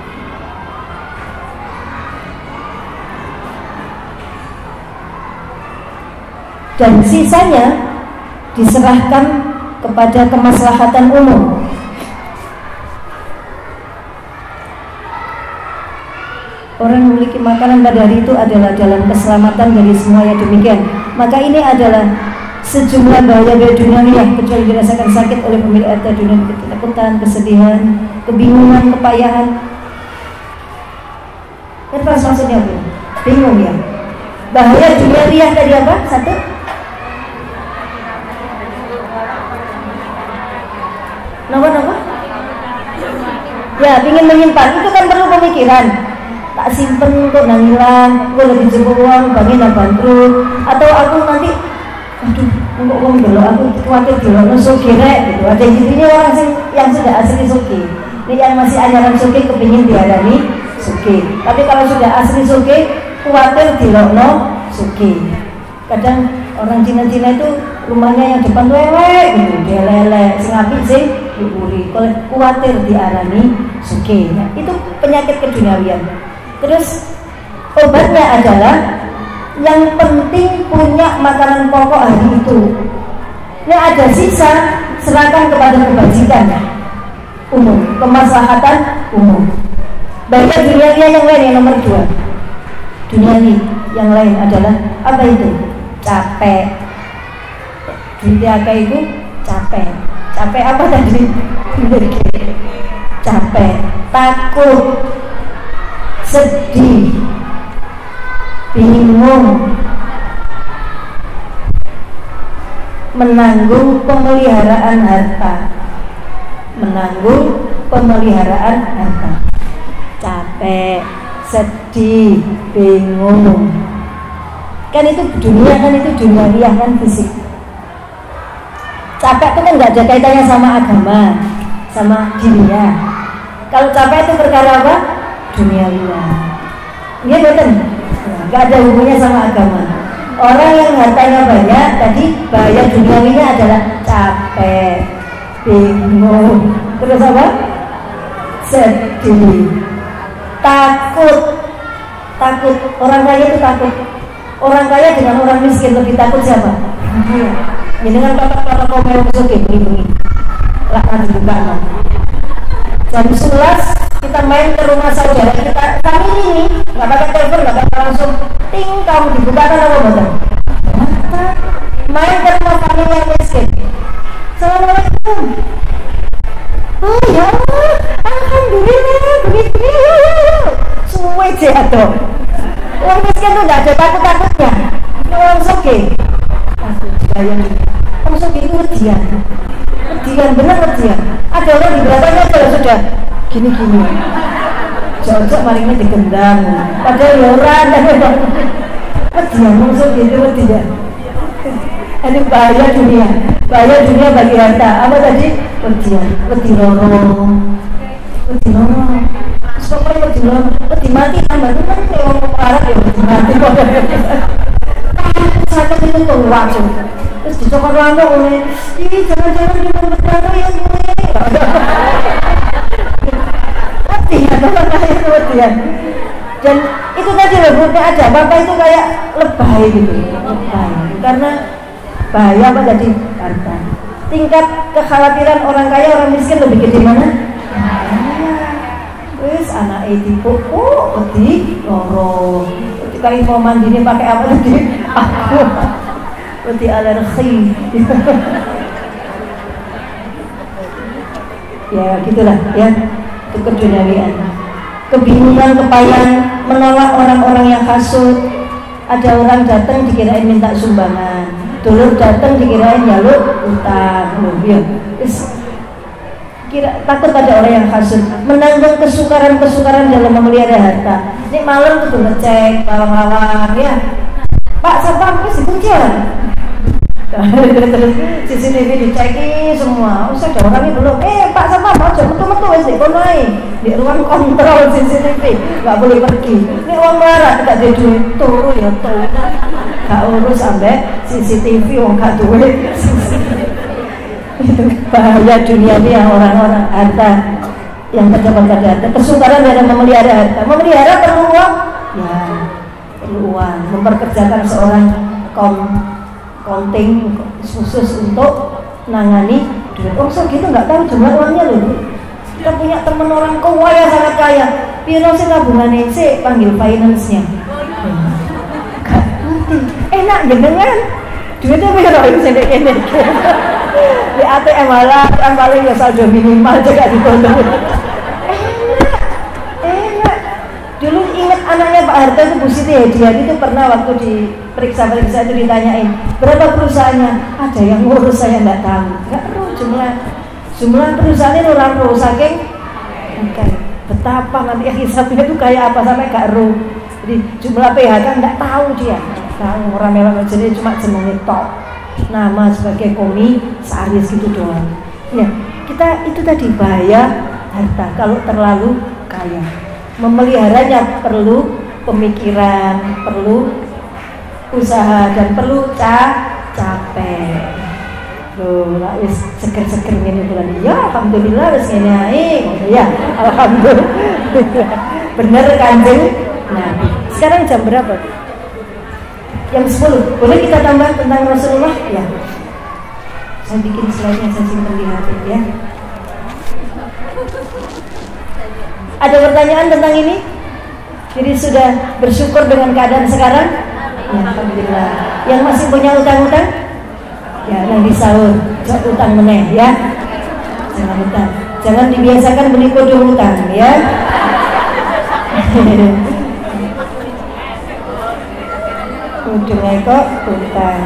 dan sisanya diserahkan kepada kemaslahatan umum. Orang memiliki makanan pada hari itu adalah dalam keselamatan dari semua yang demikian. Maka ini adalah sejumlah bahaya dari dunia, kecuali dirasakan sakit oleh pemilik harta dunia, ketakutan, kesedihan, kebingungan, kepayahan. Terus maksudnya apa? Bingung ya. Bahaya dunia tadi apa? Satu. Napa-napa? Ya, ingin menyimpan itu kan perlu pemikiran. Tak simpen kok nang hilang, gue lagi jemput uang, bangin nang bangkrut, atau aku nanti, aduh, kok uang dulu, aku khawatir dulu, nusuk kira gitu. Ada intinya orang yang sudah asli suki, ini yang masih anyaran suki kepingin diadani suki. Tapi kalau sudah asli suki, khawatir dilokno suki. Kadang orang Cina-Cina itu rumahnya yang depan lele gitu, dia lele, sing apik sing diburi, kalau khawatir diarani suki. Nah, itu penyakit keduniawian. Terus obatnya adalah yang penting punya makanan pokok hari itu. Ini ada sisa, serahkan kepada kebajikan umum, kemaslahatan umum. Banyak dunia yang lain yang nomor dua. Dunia ini yang lain adalah apa itu? Capek. Dunia itu capek. Capek apa tadi? Capek, takut, sedih, bingung, menanggung pemeliharaan harta, menanggung pemeliharaan harta. Capek, sedih, bingung. Kan itu dunia, kan itu duniawiah, kan fisik. Capek itu kan nggak ada kaitannya sama agama, sama dunia. Kalau capek itu perkara apa? Duniawiah. Iya betul. Nggak ada hubungannya sama agama. Orang yang hartanya banyak, tadi bahaya duniawinya adalah capek, bingung, terus apa? Sedih, takut. Takut. Orang kaya itu takut. Orang kaya dengan orang miskin lebih takut siapa? Iya. Ini dengan bapak-bapak kau mau masuk ke bunyi-bunyi lah nanti buka no. Jam sebelas kita main ke rumah saudara kita, kami ini nggak pakai telepon, nggak pakai langsung ting, kamu dibukakan apa betul? Main ke rumah kami yang miskin. Assalamualaikum. Oh ya, alhamdulillah, begini semua jatuh. Orang miskin tuh nggak ada takut-takutnya. Orang soge bayangin, orang soge itu ujian, ujian, benar ujian. Ada orang di belakangnya aja sudah gini-gini, jauh-jauh malingnya digendam. Padahal ya orang dan ujian, orang soge itu ujian. Ini bahaya dunia, bahaya dunia bagi harta. Apa tadi? Ujian, uji lorong, uji lorong. Pokoknya uji lorong, uji mati tambah itu kan kalau mau parah ya uji mati. Sakit itu penguasa. Terus dicokot rambut oleh, ih jangan-jangan dia mau berdarah ya gue. Latihan, latihan, latihan. Dan itu tadi lebutnya ada, bapak itu kayak lebay gitu, lebay. Karena bahaya apa tadi? Harta. Tingkat kekhawatiran orang kaya, orang miskin lebih gede mana? Terus anak itu pokok, peti, lorong. Ketika mau mandi ini pakai apa tadi? Aku peti alergi. Ya gitulah ya, itu keduniawian. Kebingungan, kepayang, menolak orang-orang yang hasut. Ada orang datang dikirain minta sumbangan, dulur datang dikirain jaluk utang, ya. Kira takut pada orang yang hasut, menanggung kesukaran-kesukaran dalam memelihara harta. Ini malam tuh ngecek bawang-bawang ya, Pak siapa sih hujan? Terus C C T V diceki semua. Usah ada orangnya belum. Eh Pak siapa mau jam metu-metu wis di kono ae. Di ruang kontrol C C T V, enggak boleh pergi. Ini uang melarat enggak ada duit, turu ya turu. Enggak urus sampai C C T V wong gak duit. Bahaya dunia ini yang orang-orang harta yang pejabat harta, kesukaran dalam memelihara harta. Memelihara perlu uang, ya perlu uang. Memperkerjakan seorang kom konting khusus untuk nangani duit. Oh so gitu nggak tahu jumlah uangnya loh. Kita punya teman orang kaya sangat kaya. Piro sih tabungannya sih panggil finance-nya. Enak jenengan. Duitnya piro itu sendiri ini. Di A T M malah yang paling ya saldo minimal juga ditolong. Enak, enak. Dulu ingat anaknya Pak Harto itu Bu Siti Hedian itu pernah waktu diperiksa-periksa itu ditanyain berapa perusahaannya, ada yang ngurus saya nggak tahu, nggak perlu jumlah jumlah perusahaannya orang perlu saking okay. Betapa nanti hisapnya itu kayak apa sampai nggak ru. Jadi jumlah P H K nggak tahu dia, tahu orang melok jadi cuma jenenge tok. Nama sebagai komisaris gitu doang. Ya, kita itu tadi bahaya harta kalau terlalu kaya. Memeliharanya perlu pemikiran, perlu usaha dan perlu ca capek. Loh, lah wis seger-seger ngene bulan. Ya, alhamdulillah wis ngene ae. Ya, alhamdulillah. Bener Kanjeng Nabi. Sekarang jam berapa? Jam sepuluh, boleh kita tambah tentang Rasulullah? Ya, saya bikin slide-nya, saya simpan di H P ya. Ada pertanyaan tentang ini? Jadi sudah bersyukur dengan keadaan sekarang? Ya, alhamdulillah. Yang masih punya utang-utang? Ya, yang di sahur, utang meneh ya. jangan hutang. Jangan dibiasakan beli kode hutang ya. Kudu ngekok hutang.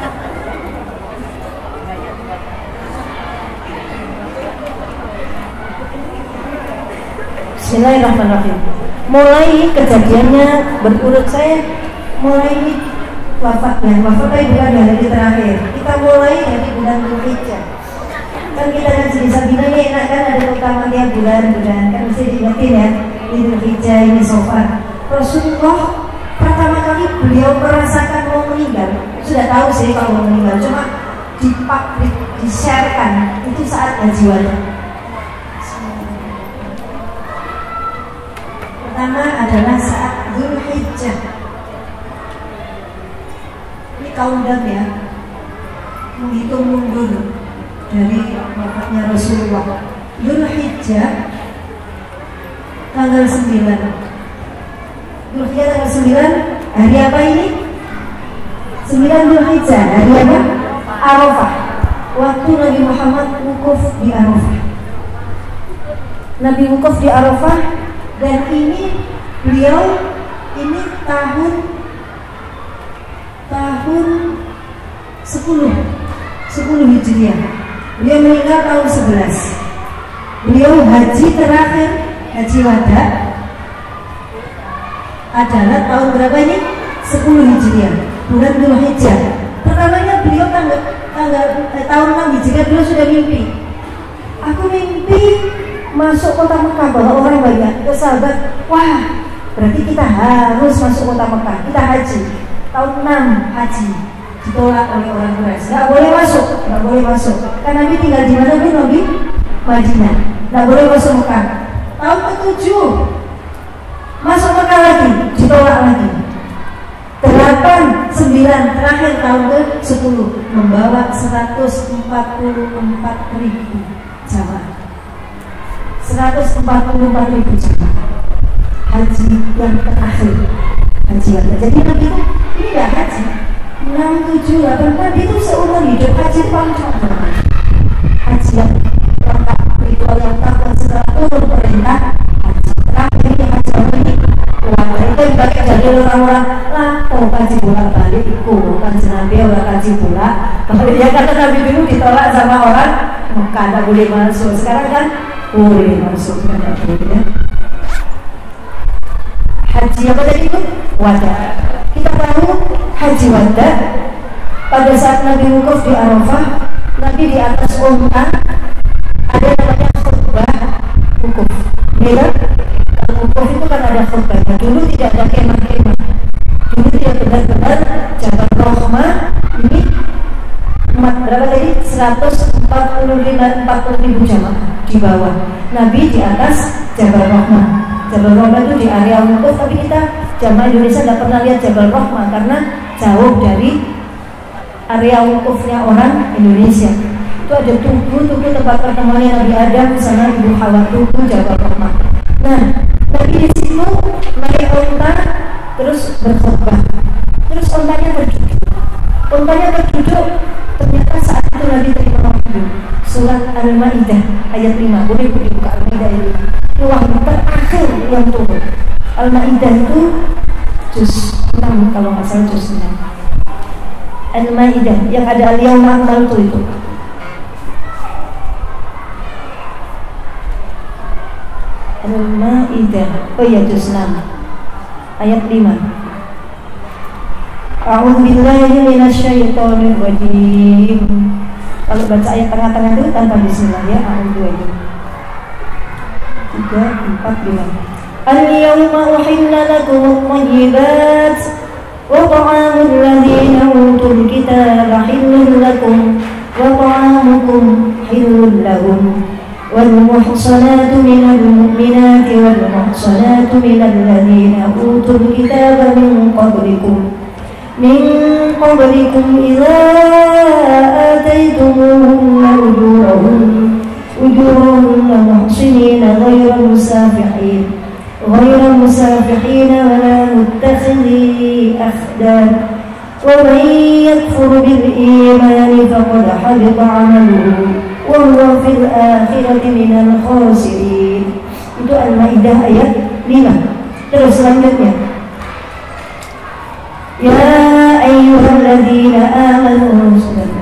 Bismillahirrahmanirrahim. Mulai kejadiannya berurut, saya mulai wafatnya, wafatnya bukan hari terakhir. Kita mulai dari bulan Dzulhijjah. Kan kita kan bisa bilang ini enak kan, ada utama tiap bulan-bulan kan mesti diingetin ya. Ini Dzulhijjah, ini Safar. Rasulullah pertama kali beliau merasakan mau meninggal, sudah tahu sih kalau mau meninggal, cuma dipublik, di-sharekan itu saat haji wada. Pertama adalah saat Dzulhijjah. Ini countdown ya, menghitung mundur dari wafatnya Rasulullah. Dzulhijjah tanggal sembilan. Dzulhijjah tanggal sembilan, hari apa ini? sembilan Dzulhijjah, hari apa? Arafah. Waktu Nabi Muhammad wukuf di Arafah. Nabi wukuf di Arafah. Dan ini beliau ini tahun tahun sepuluh Hijriah. Beliau meninggal tahun sebelas. Beliau haji terakhir, haji wada adalah tahun berapa ini? sepuluh Hijriah, bulan Dzulhijjah. Pertamanya beliau tanggal, tanggal eh, tahun enam Hijriah beliau sudah mimpi. Aku mimpi masuk kota Mekah, bahwa orang banyak. Ke sahabat, wah berarti kita harus masuk kota Mekah, kita haji. Tahun enam haji ditolak oleh orang Quraisy, nggak boleh masuk, nggak boleh masuk. Kan Nabi tinggal di mana pun, Nabi Madinah, nggak boleh masuk Mekah. Tahun ketujuh masuk Mekah lagi, ditolak lagi. Delapan, sembilan, terakhir tahun ke sepuluh membawa seratus empat puluh empat ribu jamaah. seratus empat puluh empat ribu jamaah haji yang terakhir, haji wada. Jadi Nabi itu ini nggak haji enam, tujuh, delapan, tadi itu seumur hidup haji paling cuma haji yang lengkap, ritual yang lengkap setelah turun perintah haji terakhir yang haji apa ini? Wah, itu dipakai dari orang-orang lah, oh kaji bolak balik, kan Nabi orang kaji bolak. Kalau dia kata Nabi dulu ditolak sama orang Mekah, nggak boleh masuk. Sekarang kan boleh masuk, tidak boleh ya. Haji apa tadi itu? Wada. Kita tahu haji wada pada saat Nabi wukuf di Arafah, Nabi di atas unta, ada namanya khutbah wukuf. Ya, kalau wukuf itu kan ada khutbahnya. Dulu tidak ada kemah-kemah. Dulu tidak benar-benar Jabal Rahmah ini umat berapa tadi? seratus empat puluh lima, empat puluh ribu jamaah di bawah. Nabi di atas Jabal Rahmah. Jabal Rahmah itu di area wukuf, tapi kita jamaah Indonesia tidak pernah lihat Jabal Rahmah karena jauh dari area wukufnya orang Indonesia. Itu ada tugu-tugu tempat pertemuannya Nabi Adam sama Ibu Hawa, tugu Jabal Rahmah. Nah, Nabi di situ naik unta terus berkhutbah. Terus untanya berduduk. Untanya berduduk. Ternyata saat itu Nabi terima wahyu surat Al-Maidah ayat lima. Boleh dibuka Al-Maidah ini. Wahyu terakhir yang turun. Al-Maidah itu juz enam kalau nggak salah, juz enam. Al-Maidah yang ada al-yawma akmaltu itu. Al-Maidah, oh iya juz enam ayat lima. A'udzu billahi minasyaitonir rajim. Kalau baca ayat tengah-tengah itu tanpa bismillah ya. A'udzu billahi. tiga, empat, lima. Al-yawma uhilla lakum at-thayyibat wa ta'amul ladzina utul kitaba hillun lakum wa ta'amukum hillun lahum. والمحصنات من المؤمنات والمحصنات من الذين أوتوا الكتاب من قبلكم من قبلكم إذا آتيتموهن أجورهن أجورهن محصنين غير مسافحين غير مسافحين ولا متخذي أخدان ومن يكفر بالإيمان فقد حبط عمله wa huwa fil akhirati minal khasirin. Itu Al-Maidah ayat lima. Terus selanjutnya, ya ayyuhalladzina amanu.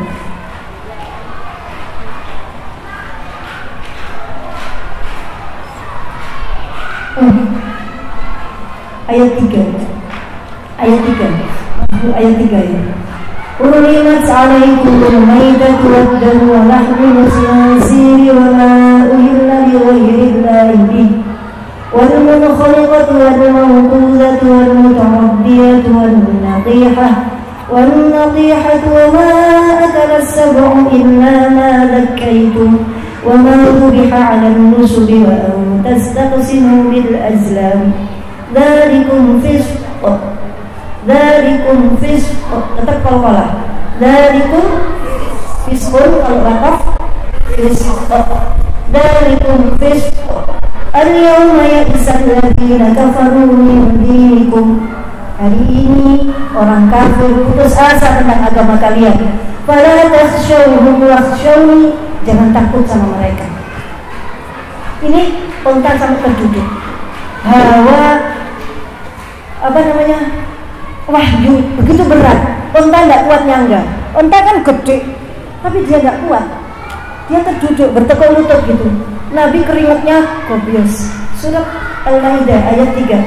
Hmm. Ayat tiga. Ayat tiga. Ayat tiga ya. Hurrimat 'alaikumul maitatu wad-damu wa lahmul khinziri wa ma uhilla li ghairillahi bihi wal munkhaliqatu wal mawqudatu wal mutaraddiyatu wan nadihah wan nadihatu wa ma akala as-sab'u illa ma dhakkaytum wa ma dhubiha 'ala an-nusubi wa an tastaqsimu bil azlam dzalikum fisq dzalikum fisq. Tetap kalau kalah dzalikum fisqun, kalau wakaf fisq. Dzalikum fisq. Al-yawma ya'isal ladzina kafaru min dinikum. Hari ini orang kafir putus asa tentang agama kalian. Fala takhshawhum wakhshawni. Jangan takut sama mereka. Ini spontan sampai terduduk. Hawa apa namanya? Wahyu begitu berat. Onta tidak kuat nyangga. Onta kan gede, tapi dia tidak kuat. Dia terduduk bertekuk lutut gitu. Nabi keringatnya kopius. Surat Al-Maidah ayat tiga.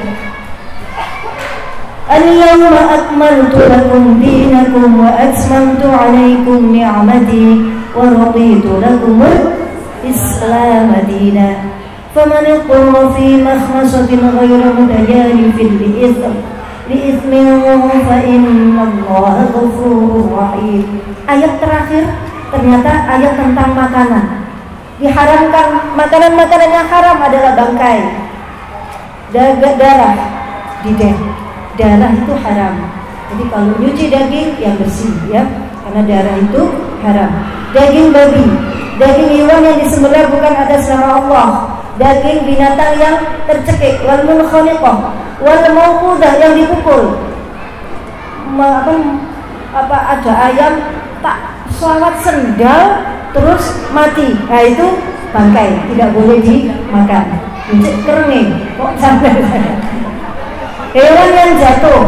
Al-yawma akmaltu lakum dinakum wa atmamtu 'alaikum ni'mati wa raditu lakumul Islam dinan. Faman ittara fi makhmasatin ghayra mutajanifin li'ithm li'ithmin fa innallaha ghafurur rahim. Ayat terakhir ternyata ayat tentang makanan. Diharamkan makanan-makanan yang haram adalah bangkai, darah, dideh. Darah itu haram. Jadi kalau nyuci daging yang bersih ya, karena darah itu haram. Daging babi, daging hewan yang disembelih bukan atas nama Allah, daging binatang yang tercekik, wal munkhaniqah, wal mawqudah yang dipukul. Ma, apa, apa ada ayam tak selawat sendal terus mati, nah itu bangkai, tidak boleh dimakan. Cek kerengin, kok sampai hewan yang jatuh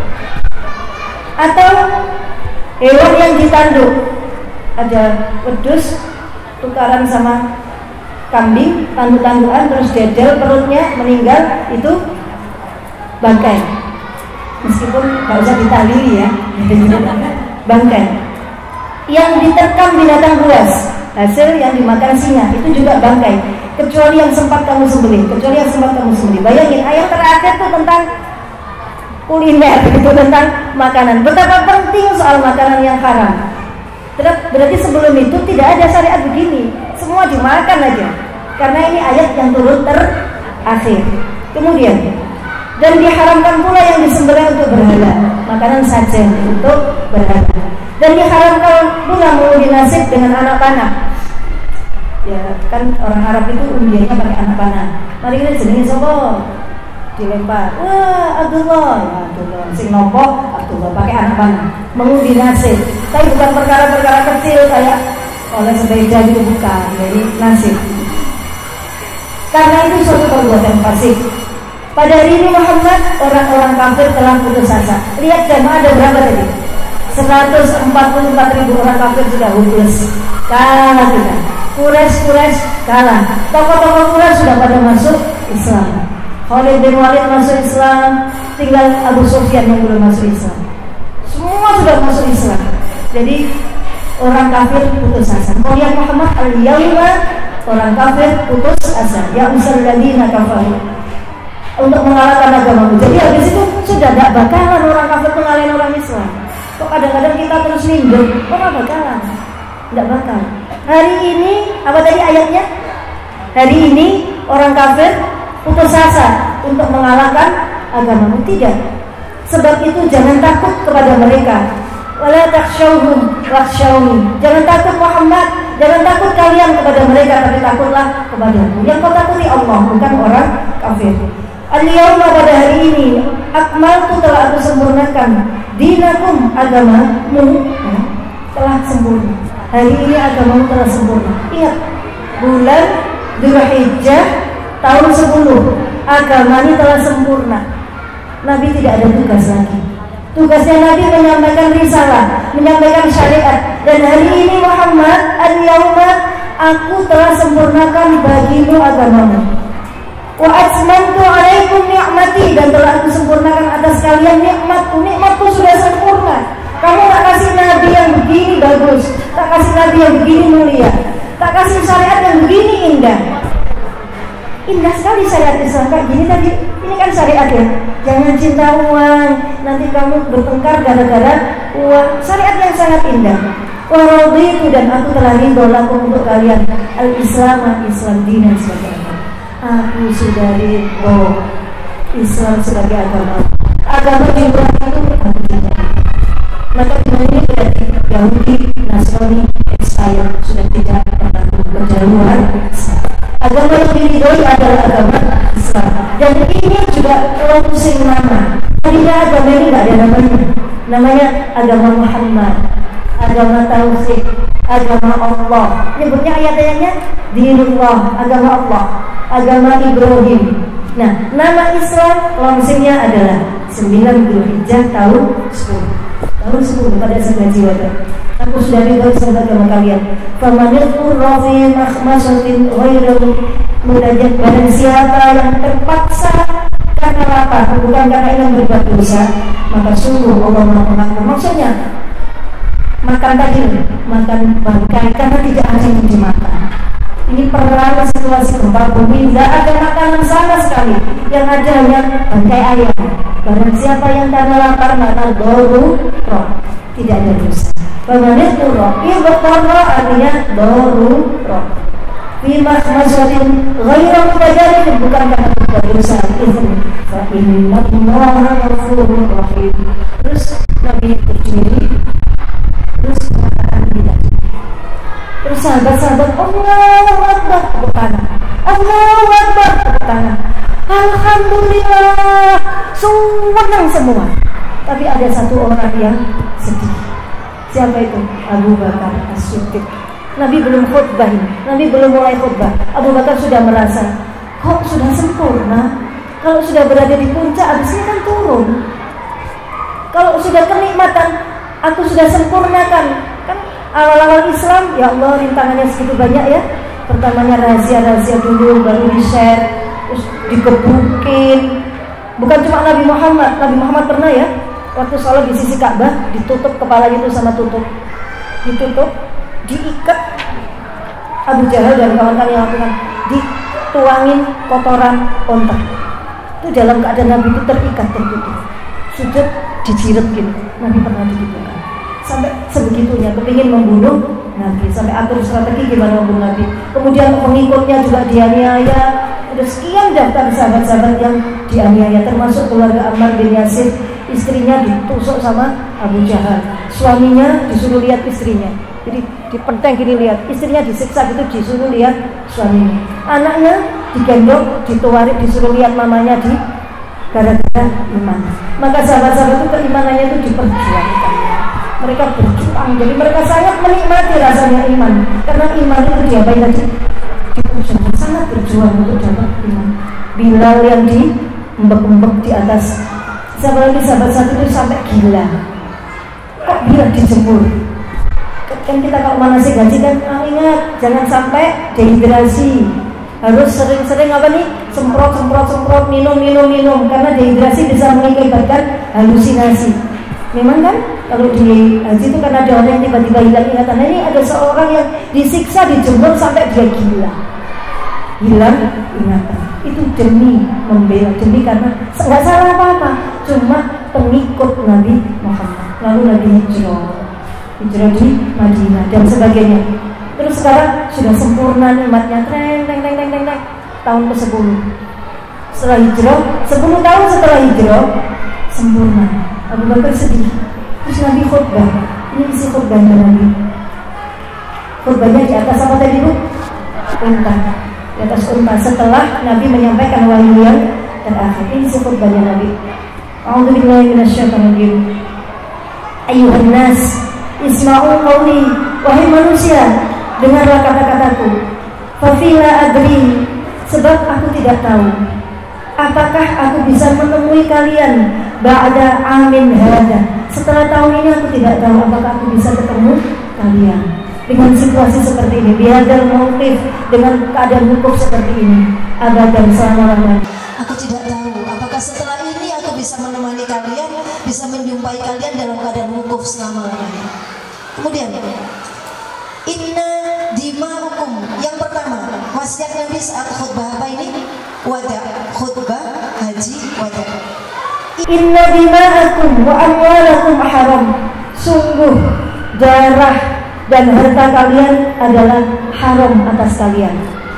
atau hewan yang ditanduk. Ada wedus tukaran sama kambing, tanduk-tandukan terus dedel perutnya meninggal, itu bangkai. Meskipun nggak usah ditalili ya, bangkai. Yang diterkam binatang buas, hasil yang dimakan singa, itu juga bangkai. Kecuali yang sempat kamu sembelih, kecuali yang sempat kamu sembelih. Bayangin ayat terakhir itu tentang kuliner, itu tentang makanan. Betapa penting soal makanan yang haram. Berarti sebelum itu tidak ada syariat begini, semua dimakan aja. Karena ini ayat yang turun terakhir. Kemudian, dan diharamkan pula yang disembelih untuk berhala, makanan sajen untuk berhala. Dan diharamkan pula mengundi nasib dengan anak panah. Ya kan orang Arab itu undiannya pakai anak panah. Mari kita jenenge sapa? Dilempar. Wah, Abdullah, ya, Abdullah. Sing nopo Abdullah pakai anak panah. Mengundi nasib. Tapi bukan perkara-perkara kecil kayak oleh sepeda itu, bukan. Jadi nasib. Karena itu suatu perbuatan fasik. Pada hari ini Muhammad, orang-orang kafir telah putus asa. Lihat jamaah ada berapa tadi? seratus empat puluh empat ribu orang kafir sudah hopeless. Kalah kita. Quraisy-Quraisy kalah. Tokoh-tokoh Quraisy sudah pada masuk Islam. Khalid bin Walid masuk Islam, tinggal Abu Sufyan yang belum masuk Islam. Semua sudah masuk Islam. Jadi orang kafir putus asa. Kemudian Muhammad al-yawma, orang kafir putus asa. Ya usal ladina kafaru, untuk mengalahkan agamamu. Jadi habis itu sudah tidak bakalan orang kafir mengalahin orang Islam. Kok kadang-kadang kita terus ninggul, kok gak bakalan? Tidak bakal. Hari ini, apa tadi ayatnya? Hari ini orang kafir putus asa untuk mengalahkan agamamu. Tidak. Sebab itu jangan takut kepada mereka. Wala takhshawhum wakhshawni. Jangan takut Muhammad, jangan takut kalian kepada mereka, tapi takutlah kepadamu. Yang kau takuti Allah, bukan orang kafir. Al-yawma, pada hari ini, akmaltu, telah aku sempurnakan, dinakum, agamamu, ya, telah sempurna. hari ini agamamu telah sempurna. Ingat, bulan Dzulhijjah tahun sepuluh, agamanya telah sempurna. Nabi tidak ada tugas lagi. Tugasnya Nabi menyampaikan risalah, menyampaikan syariat. Dan hari ini Muhammad, al-yauma, aku telah sempurnakan bagimu agamamu. Wa atmamtu alaikum ni'mati, dan telah aku sempurnakan atas kalian nikmatku. Nikmatku sudah sempurna. Kamu tak kasih Nabi yang begini bagus, tak kasih Nabi yang begini mulia, tak kasih syariat yang begini indah. Indah sekali syariat Islam kayak gini tadi. Ini kan syariat ya. Jangan cinta uang, nanti kamu bertengkar gara-gara uang. Syariat yang sangat indah. Wa raditu, dan aku telah ridho lakum untuk kalian al-Islam, Islam dinan sebagai agama. Aku sudah ridho Islam sebagai agama. Agama juga itu aku tidak. Maka ini berarti Yahudi, Nasrani, Israel sudah tidak berlaku kejaluan. Agama yang diridhoi adalah agama Islam. Dan ini juga kalau pusing nama. Tadinya agama ini tidak ada namanya. Namanya agama Muhammad, agama Tauhid, agama Allah. Nyebutnya ayat-ayatnya dinullah, agama Allah, agama Ibrahim. Nah, nama Islam langsungnya adalah sembilan Dzulhijjah tahun sepuluh. Tahun sepuluh pada sebelah jiwa. Aku sudah ridho sama agama kalian. Famanil rafi makhmasatin ghairu munajat, barang siapa yang terpaksa karena lapar, bukan karena ingin berbuat dosa, maka sungguh Allah mengampuni. Maksudnya makan tadi, makan bangkai karena tidak ada yang dimakan. Ini perang situasi gempa bumi, tidak ada makanan sama sekali. Yang ada hanya bangkai ayam. Barang siapa yang karena lapar maka doru roh, tidak ada dosa. Bagaimana itu roh? Ibu roh artinya doru roh. Bima masatin ghairu mutajadid, bukan karena berbuat dosa. Fa inna Allaha ghafurur rahim. Terus Nabi berdiri, terus mengatakan tidak. Terus sahabat-sahabat Allahu Akbar, tepuk tangan. Allahu Akbar, tepuk tangan. Alhamdulillah, senang semua. Tapi ada satu orang yang sedih. Siapa itu? Abu Bakar As-Siddiq. Nabi belum khutbah, Nabi belum mulai khutbah. Abu Bakar sudah merasa, kok sudah sempurna? Kalau sudah berada di puncak, habisnya kan turun. Kalau sudah kenikmatan, aku sudah sempurnakan. Kan awal-awal Islam, ya Allah, rintangannya segitu banyak ya. Pertamanya rahasia-rahasia dulu, baru di-share, terus dikebukin. Bukan cuma Nabi Muhammad, Nabi Muhammad pernah ya, waktu sholat di sisi Ka'bah, ditutup kepalanya itu sama tutup, ditutup, diikat. Abu Jahal dan kawan-kawan yang lakukan, dituangin kotoran onta. Itu dalam keadaan Nabi itu terikat, tertutup, sujud dijiret gitu. Nabi pernah digitukan. Sampai sebegitunya, kepingin membunuh Nabi, sampai atur strategi gimana membunuh Nabi. Kemudian pengikutnya juga dianiaya. Ada sekian daftar sahabat-sahabat yang dianiaya, termasuk keluarga Ammar bin Yasir. Istrinya ditusuk sama Abu Jahal, suaminya disuruh lihat istrinya. Jadi dipenteng gini lihat, istrinya disiksa gitu, disuruh lihat suaminya. Anaknya digendong, dituarik, disuruh lihat mamanya di gara-gara iman. Maka sahabat-sahabat itu keimanannya itu diperjuangkan. Mereka berjuang, jadi mereka sangat menikmati rasanya iman. Karena iman itu diapain tadi? Diperjuangkan, sangat berjuang untuk dapat iman. Bilal yang diembek-embek di atas. Siapa lagi sahabat-sahabat itu sampai gila. Kok Bilal dijemur? Kan kita kalau manasik haji kan, ah, ingat jangan sampai dehidrasi. Harus sering-sering apa nih? Semprot, semprot, semprot, minum, minum, minum. Karena dehidrasi bisa mengakibatkan halusinasi. Memang kan kalau di haji itu kan ada orang yang tiba-tiba hilang ingatan. Nah, ini ada seorang yang disiksa, dijemur sampai dia gila, hilang ingatan. Itu demi membela, demi karena nggak salah apa-apa, cuma pengikut Nabi Muhammad. Lalu Nabi hijrah, hijrah di Madinah dan sebagainya. Terus sekarang sudah sempurna nikmatnya, teng teng teng teng teng teng. Tahun ke sepuluh setelah hijrah, sepuluh tahun setelah hijrah sempurna. Abu Bakar sedih. Terus Nabi khutbah. Ini isi khutbahnya Nabi. Khutbahnya di atas apa tadi Bu? Unta. Di atas unta setelah Nabi menyampaikan wahyu yang terakhir. Ini isi khutbahnya Nabi. A'udzubillahi minasyaitonir rajim. Ayyuhan nas, isma'u qawli wahai manusia, dengarlah kata-kataku. Fafila adri, sebab aku tidak tahu apakah aku bisa menemui kalian ba'da amin hada. Setelah tahun ini aku tidak tahu apakah aku bisa ketemu kalian dengan situasi seperti ini, bihadal mauqif, dengan keadaan hukum seperti ini, abadan selama-lamanya. Aku tidak tahu apakah setelah ini aku bisa menemani kalian, bisa menjumpai kalian dalam keadaan wukuf selama-lamanya. Kemudian inna dima'ukum, yang pertama wasiat Nabi saat khutbah apa ini? Wada, khutbah haji wada. Inna dima'akum wa amwalakum haram, sungguh darah dan harta kalian adalah haram atas kalian.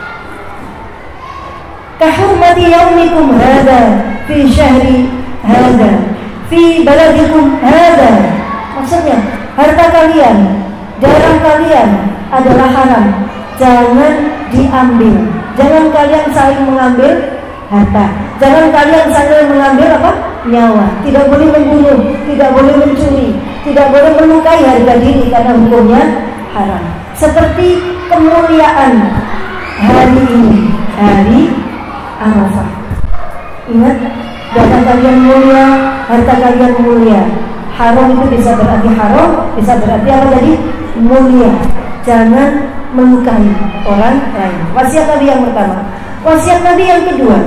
Kahurmati yaumikum hada fi syahri hada fi baladikum hada. Maksudnya harta kalian, darah kalian adalah haram, jangan diambil. Jangan kalian saling mengambil harta, jangan kalian saling mengambil apa? Nyawa. Tidak boleh membunuh, tidak boleh mencuri, tidak boleh melukai harga diri karena hukumnya haram. Seperti kemuliaan hari ini, hari Arafah. Ingat, darah kalian mulia, harta kalian mulia. Haram itu bisa berarti haram, bisa berarti apa tadi? Mulia. Jangan melukai orang lain. Wasiat Nabi yang pertama. Wasiat Nabi yang kedua,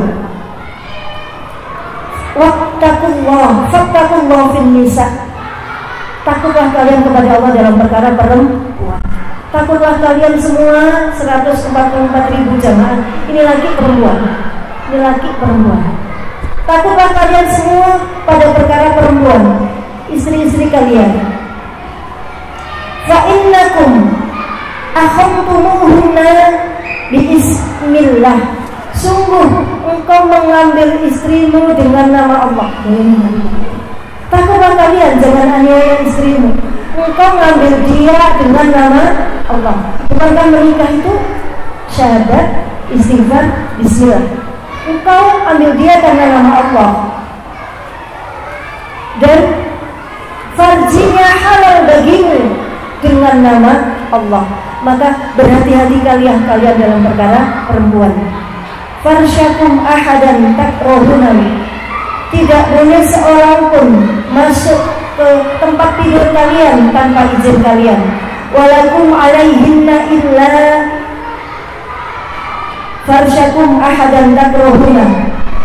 wattaqullah, fattaqullah fin nisa. Takutlah kalian kepada Allah dalam perkara perempuan. Takutlah kalian semua seratus empat puluh empat ribu jamaah. Ini laki perempuan, ini laki perempuan. Takutlah kalian semua pada perkara perempuan, istri-istri kalian. Fa innakum akhadtumuhunna biismillah. Sungguh engkau mengambil istrimu dengan nama Allah. Takutlah kalian, jangan aniaya istrimu. Engkau mengambil dia dengan nama Allah. Bukankah menikah itu syahadat, istighfar, bismillah. Engkau ambil dia karena nama Allah, dan farjinya halal bagimu dengan nama Allah. Maka berhati-hati kalian kalian dalam perkara perempuan. Farsyakum ahadan takrohunani, tidak boleh seorang pun masuk ke tempat tidur kalian tanpa izin kalian. Walakum alaihinna illa farsyakum ahadan takrohunani.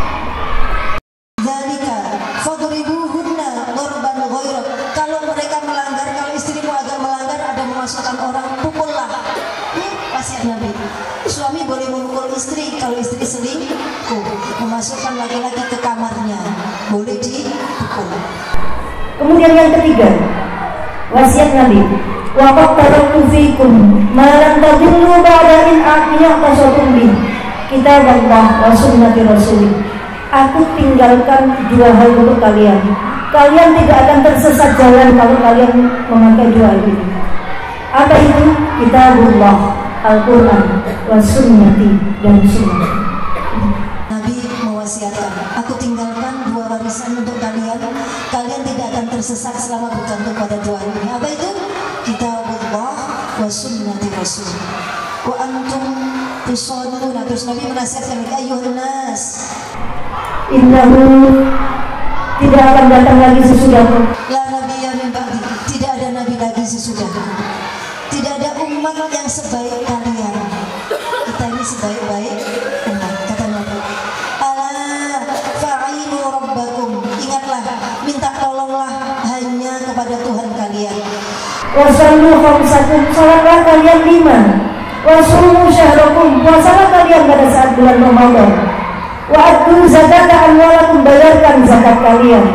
Zalika fadribuhunna darban ghaira. Kalau mereka melanggar, kalau istrimu agak melanggar, ada memasukkan orang, pukullah. Ini wasiat Nabi. Suami boleh memukul istri kalau istri selingkuh, memasukkan laki-laki ke kamarnya, boleh dipukul. Kemudian yang ketiga, wasiat Nabi, waqad taraktu fikum ma lam tadillu ba'da in aqiyatasatum bi kitaballah wa sunnati rasulih. Aku tinggalkan dua hal untuk kalian. Kalian tidak akan tersesat jalan kalau kalian memakai dua hal ini. Apa itu? Kitabullah, Al-Quran, wa sunnati, dan sunnah. Nabi mewasiatkan, aku tinggalkan dua warisan untuk kalian. Kalian tidak akan tersesat selama bergantung pada dua hal ini. Apa itu? Kitabullah wa sunnati rasul. Wa antum tusalluna. Terus Nabi menasihatkan, ayuhan nas, innahu, tidak akan datang lagi sesudahku. La nabiyya min ba'di, tidak ada nabi lagi sesudahku. Tidak ada umat yang sebaik kalian. Kita ini sebaik-baik umat, kata Nabi. Ala fa'inu rabbakum, ingatlah, minta tolonglah hanya kepada Tuhan kalian. Wasallu khamsakum, salatlah kalian lima. Wasumu syahrakum, puasalah kalian pada saat bulan Ramadan. Wa addu zakata amwalakum, bayarkan zakat kalian.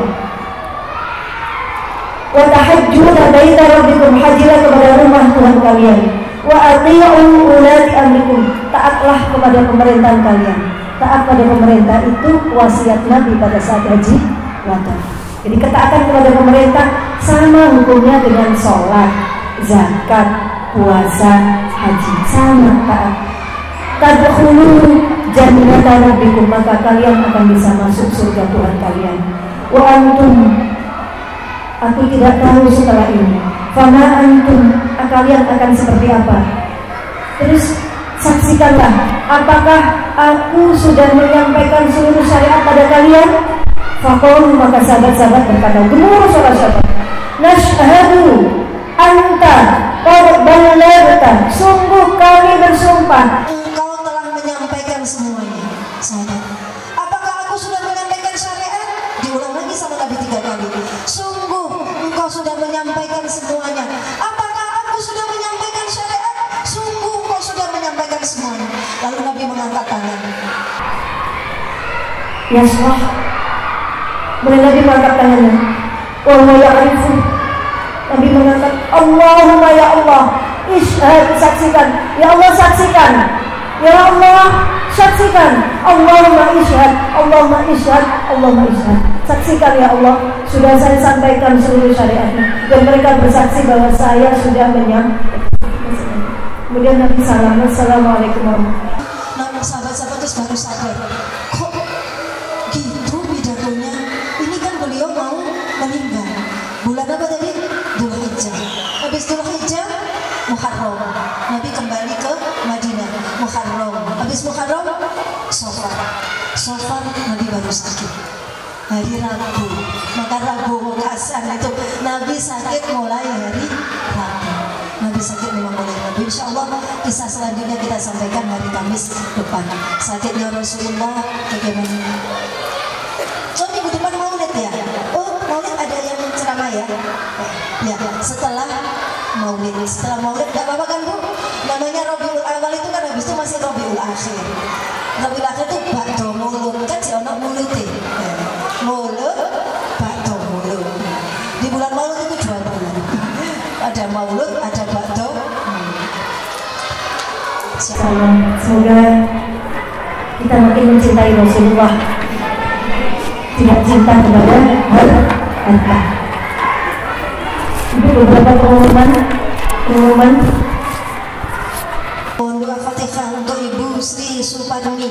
Wa tahajjuda baita rabbikum, hajilah kepada rumah Tuhan kalian. Wa ati'u ulati amrikum, taatlah kepada pemerintahan kalian. Taat pada pemerintah itu wasiat Nabi pada saat haji wada. Jadi ketaatan kepada pemerintah sama hukumnya dengan sholat, zakat, puasa, haji, sama taat. Tadkhulu jannata rabbikum, maka kalian akan bisa masuk surga Tuhan kalian. Wa antum, aku tidak tahu setelah ini Fama antum, kalian akan seperti apa? Terus saksikanlah, apakah aku sudah menyampaikan seluruh syariat pada kalian? Faqalu, maka sahabat-sahabat berkata, gemuruh suara sahabat, nashhadu anta qad ballaghta, sungguh kami bersumpah engkau telah menyampaikan semuanya. Sahabat, apakah aku sudah menyampaikan syariat? Diulang lagi sama Nabi tiga kali. Sungguh engkau sudah menyampaikan semuanya. Apakah aku sudah menyampaikan syariat? Sungguh engkau sudah menyampaikan semuanya. Lalu Nabi mengangkat tangan. Ya Allah, boleh Nabi mengangkat tangannya. Wa ya'rifu, Nabi mengangkat, Allahumma ya Allah, ishhad, saksikan. Ya Allah, saksikan. Ya Allah, saksikan. Allahumma ishhad, Allahumma ishhad, Allahumma ishhad. Saksikan ya Allah, sudah saya sampaikan seluruh syariatnya, dan mereka bersaksi bahwa saya sudah menyampaikan. Kemudian Nabi salam, assalamualaikum warahmatullahi wabarakatuh. Nah, sahabat-sahabat terus baru sadar, kok gitu pidatonya? Ini kan beliau mau meninggal. Bulan apa tadi? Dzulhijjah. Habis Dzulhijjah, Muharram. Nabi kembali ke Madinah. Muharram. Habis Muharram, Safar. Safar Nabi baru sakit. Hari Rabu. Maka Rabu Kasan itu Nabi sakit mulai hari Rabu. Nabi sakit memang mulai Rabu. Insya Allah kisah selanjutnya kita sampaikan hari Kamis depan. Sakitnya Rasulullah bagaimana? So minggu depan Maulid ya? Oh, Maulid ada yang ceramah ya? Ya, setelah Maulid, setelah Maulid gak apa-apa kan Bu? Namanya Rabiul Awal itu kan habis itu masih Rabiul Akhir. Rabiul Akhir itu bakdo mulut kan si ono mulute. Mulut, bakdo mulut. Di bulan Maulid itu dua bulan. Ada Maulud, ada bakdo. Semoga kita makin mencintai Rasulullah, tidak cinta kepada harta. Itu beberapa pengumuman pengumuman Doa Fatihah untuk Ibu Sri Supadmi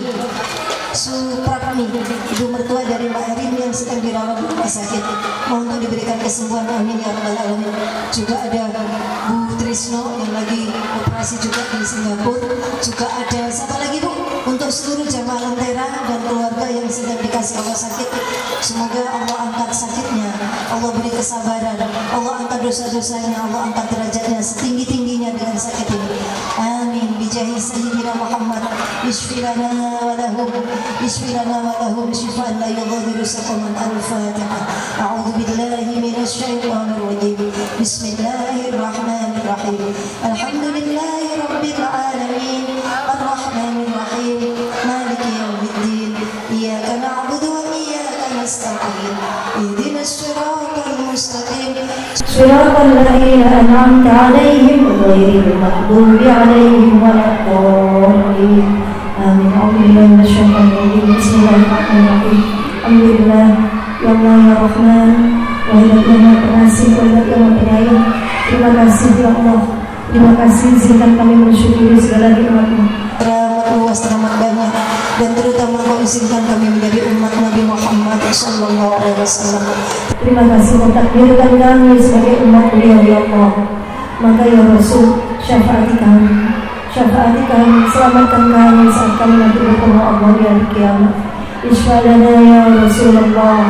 Supratmi, ibu mertua dari Mbak Erin yang sedang dirawat di rumah sakit. Mohon diberikan kesembuhan, amin ya rabbal alamin. Juga ada Bu Trisno yang lagi operasi juga di Singapura. Juga ada siapa lagi Bu? Untuk seluruh jamaah Lentera dan keluarga yang sedang dikasih Allah sakit, semoga Allah angkat sakitnya, Allah beri kesabaran, Allah angkat dosa-dosanya, Allah angkat derajatnya setinggi-tingginya dengan sakit ini. Amin. Bijahi Sayyidina Muhammad, isfirana wa lahum, isfirana wa lahum syifaan la yughadiru saqaman. Al-Fatihah. A'udzu billahi minasy syaithanir rajim. Bismillahirrahmanirrahim. Alhamdulillahi rabbil alamin. Ar-Rahmanir Rahim. Maliki yaumiddin. Iyyaka na'budu wa iyyaka nasta'in. Ihdinas siratal mustaqim. Shiratal ladzina an'amta 'alaihim ghairil maghdubi 'alaihim waladdallin. Amin. A'udzubillahi minasyaitonir rajim. Bismillahirrahmanirrahim. Alhamdulillah, ya Allah ya Rahman, wahai yang pengasih, wahai yang penyayang. Terima kasih ya Allah. Terima kasih, izinkan kami mensyukuri segala nikmat-Mu. Rahmat luas, rahmat banyak, dan terutama Kau izinkan kami menjadi umat Nabi Muhammad Sallallahu Alaihi Wasallam. Terima kasih Kau takdirkan kami sebagai umat Beliau ya Allah. Maka ya Rasul, syafaati kami, syafaati kami, selamatkan kami saat kami nanti bertemu Allah di hari kiamat. Isfalana ya Rasulullah,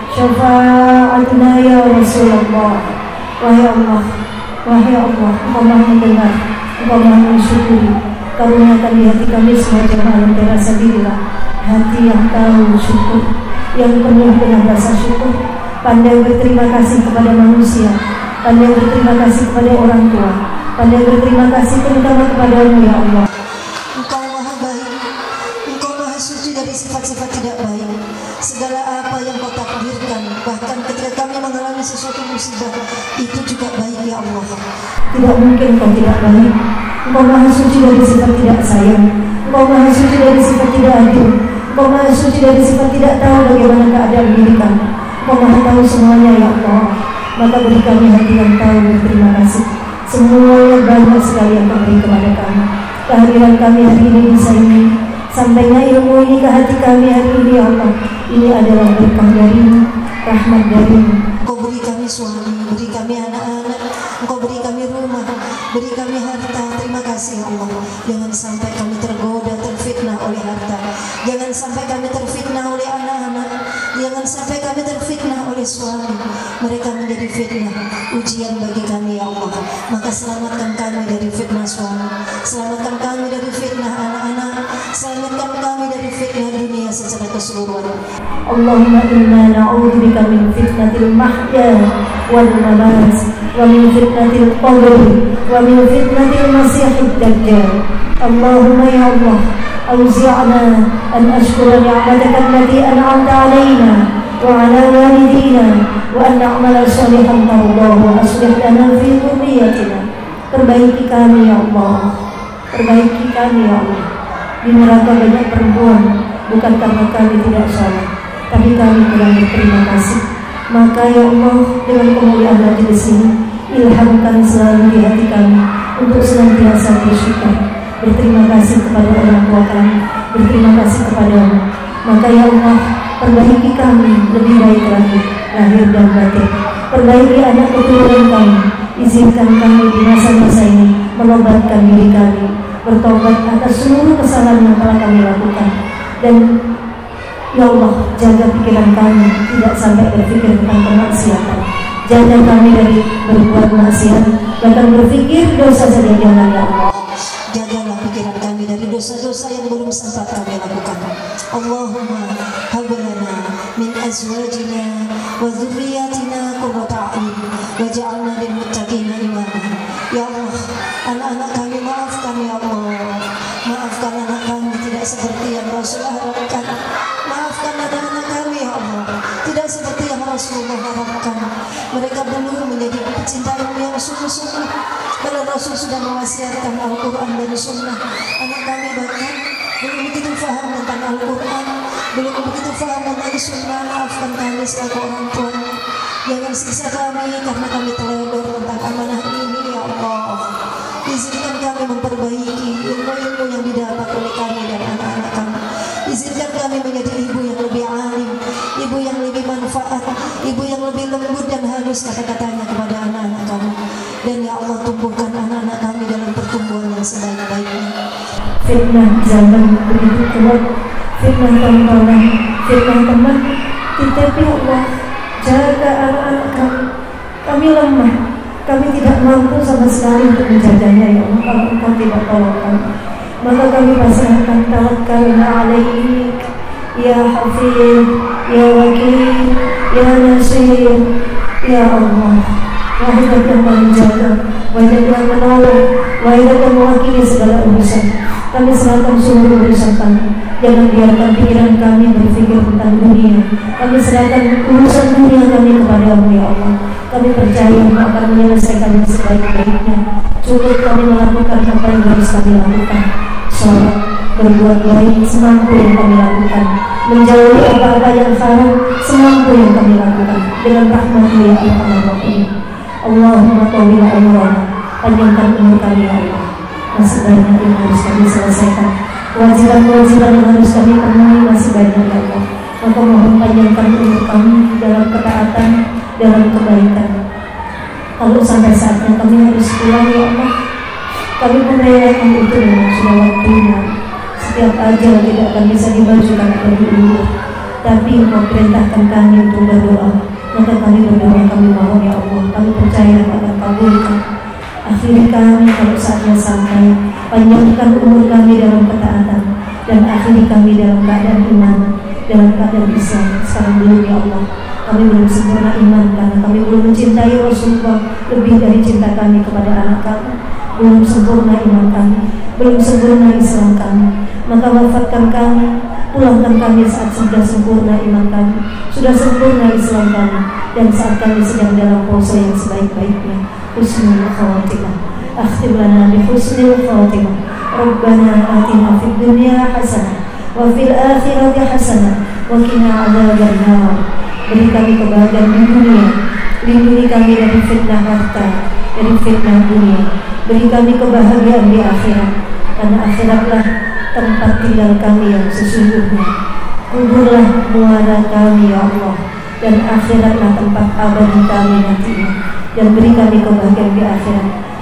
syafa'atna ya Rasulullah. Wahai Allah, wahai Allah, Engkau maha mendengar, Engkau maha mensyukuri. Karuniakan di hati kami semua jemaah Lentera Sabilillah hati yang tahu syukur, yang penuh dengan rasa syukur, pandai berterima kasih kepada manusia, pandai berterima kasih kepada orang tua, pandai berterima kasih terutama kepada-Mu ya Allah. Engkau maha baik, Engkau maha suci dari sifat-sifat tidak baik. Segala apa yang Kau takdirkan, bahkan ketika kami mengalami sesuatu musibah, itu juga baik ya Allah. Tidak mungkin Kau tidak baik. Engkau maha suci dari sifat tidak sayang, Engkau maha suci dari sifat tidak adil, Engkau maha suci dari sifat tidak tahu bagaimana keadaan diri kami. Engkau maha tahu semuanya ya Allah. Maka beri kami hati yang tahu berterima kasih. Semuanya banyak sekali yang Kau beri kepada kami. Kehadiran kami hari ini di sini, sampainya ilmu ini ke hati kami hari ini ya Allah. Ini adalah berkah dari-Mu, rahmat dari-Mu. Engkau beri kami suami, beri kami anak-anak, Engkau Beri kami harta, terima kasih ya Allah. Jangan sampai kami tergoda, terfitnah oleh harta. Jangan sampai kami terfitnah oleh anak-anak. Jangan sampai kami terfitnah oleh suami. Mereka menjadi fitnah, ujian bagi kami ya Allah. Maka selamatkan kami dari fitnah suami, selamatkan kami dari fitnah anak-anak, selamatkan kami dari fitnah dunia secara keseluruhan. Allahumma inna na'udzubika min fitnatil mahya wal mamat wa min fitnatil qabr wa min fitnatil masiihid dajjal. Allahumma ya Allah, awzi'na an ashkura ni'mataka allati an'amta 'alaina wa 'ala walidina wa an na'mala shalihan tardahu wa aslih lana fi dhurriyyatina. Perbaiki kami ya Allah, perbaiki kami ya Allah. Di neraka banyak perempuan, bukan karena kami tidak salah, tapi kami kurang berterima kasih. Maka ya Allah, dengan kemuliaan majelis ini, ilhamkan selalu di hati kami untuk senantiasa bersyukur, berterima kasih kepada orang tua kami, berterima kasih kepadamu. Maka ya Allah, perbaiki kami lebih baik lagi, lahir dan batin. Perbaiki anak keturunan kami, izinkan kami di masa-masa ini menobatkan diri kami, bertobat atas seluruh kesalahan yang telah kami lakukan. Dan ya Allah, jaga pikiran kami tidak sampai berpikir tentang kemaksiatan. Jaga kami dari berbuat maksiat, bahkan berpikir dosa saja jangan ya Allah. Jagalah pikiran kami dari dosa-dosa yang belum sempat kami lakukan. Allahumma hablana min azwajina wa dzurriyyatina qurrata a'yun waj'alna lil muttaqina imama. Ya Allah, anak-anak kami maafkan ya Allah. Maafkan anak kami tidak seperti yang Rasul harapkan. Maafkan anak-anak kami ya Allah, tidak seperti yang Rasulullah harapkan. Mereka belum menjadi pecinta ilmu yang sungguh-sungguh. Kalau Rasul sudah mewasiatkan Al-Quran dan Sunnah, anak kami bahkan belum begitu faham tentang Al-Quran, belum begitu faham tentang Sunnah. Maafkan kami selaku orang tuanya. Jangan siksa kami karena kami teledor tentang amanah ini ya Allah. Izinkan kami memperbaiki ilmu-ilmu yang didapat oleh kami dan anak-anak kami. Izinkan kami menjadi ibu yang lebih alim, ibu yang lebih manfaat, ibu yang lebih lembut dan halus kata-katanya kepada anak-anak kami. Dan ya Allah, tumbuhkan anak-anak kami dalam pertumbuhan yang sebaik-baiknya. Fitnah zaman begitu kuat, fitnah teman-teman, fitnah teman, tetapi Allah jaga anak-anak kami. Kami lemah, kami tidak mampu sama sekali untuk menjaganya ya Allah. Kalau Engkau tidak tolong kami, maka kami pasrahkan tawakkalna alaik ya Hafiz, ya Wakil, ya Nasir, ya Allah. Wahai yang menjaga, wahai yang menolong, wahai yang mewakili segala urusan. Kami serahkan seluruh urusan kami. Jangan biarkan pikiran kami berpikir tentang dunia. Kami serahkan urusan dunia kami kepadamu ya Allah. Kami percaya Engkau akan menyelesaikan sebaik-baiknya. Cukup kami melakukan apa yang harus kami lakukan. Sholat, berbuat baik semampu yang kami lakukan, menjauhi apa-apa yang haram semampu yang kami lakukan. Dengan rahmat-Mu ya Allah. Allahumma tawil umrana, panjangkan umur kami ya Allah. Masih banyak yang harus kami selesaikan, kewajiban-kewajiban yang harus kami penuhi masih banyak ya Allah. Maka mohon panjangkan umur kami dalam ketaatan, dalam kebaikan. Kalau sampai saatnya kami harus pulang ya Allah, kami menerayakan itu dengan sudah waktunya. Setiap ajal tidak akan bisa dibajukan lebih dulu, tapi Engkau perintahkan kami untuk berdoa. Maka kami berdoa, kami mohon ya Allah, kami percaya Engkau akan kabulkan. Akhiri kami kalau saatnya sampai, panjangkan umur kami dalam ketaatan, dan akhiri kami dalam keadaan iman, dalam keadaan Islam. Sekarang belum ya Allah, kami belum sempurna iman karena kami belum mencintai Rasulullah lebih dari cinta kami kepada anak kami. Belum sempurna iman kami, belum sempurna Islam kami. Maka wafatkan kami, pulangkan kami saat sudah sempurna iman kami, sudah sempurna Islam kami, dan saat kami sedang dalam pose yang sebaik-baiknya. Husnul khawatimah, akhtim lana bi husnul khawatimah. Rabbana atina fid dunya hasanah wa fil akhirati hasanah wa qina adzabannar. Beri kami kebahagiaan di dunia, lindungi kami dari fitnah harta, dari fitnah dunia. Beri kami kebahagiaan di akhirat, karena akhiratlah tempat tinggal kami yang sesungguhnya. Kuburlah muara kami ya Allah, dan akhiratlah tempat abadi kami nantinya. Dan beri kami kebahagiaan di akhirat,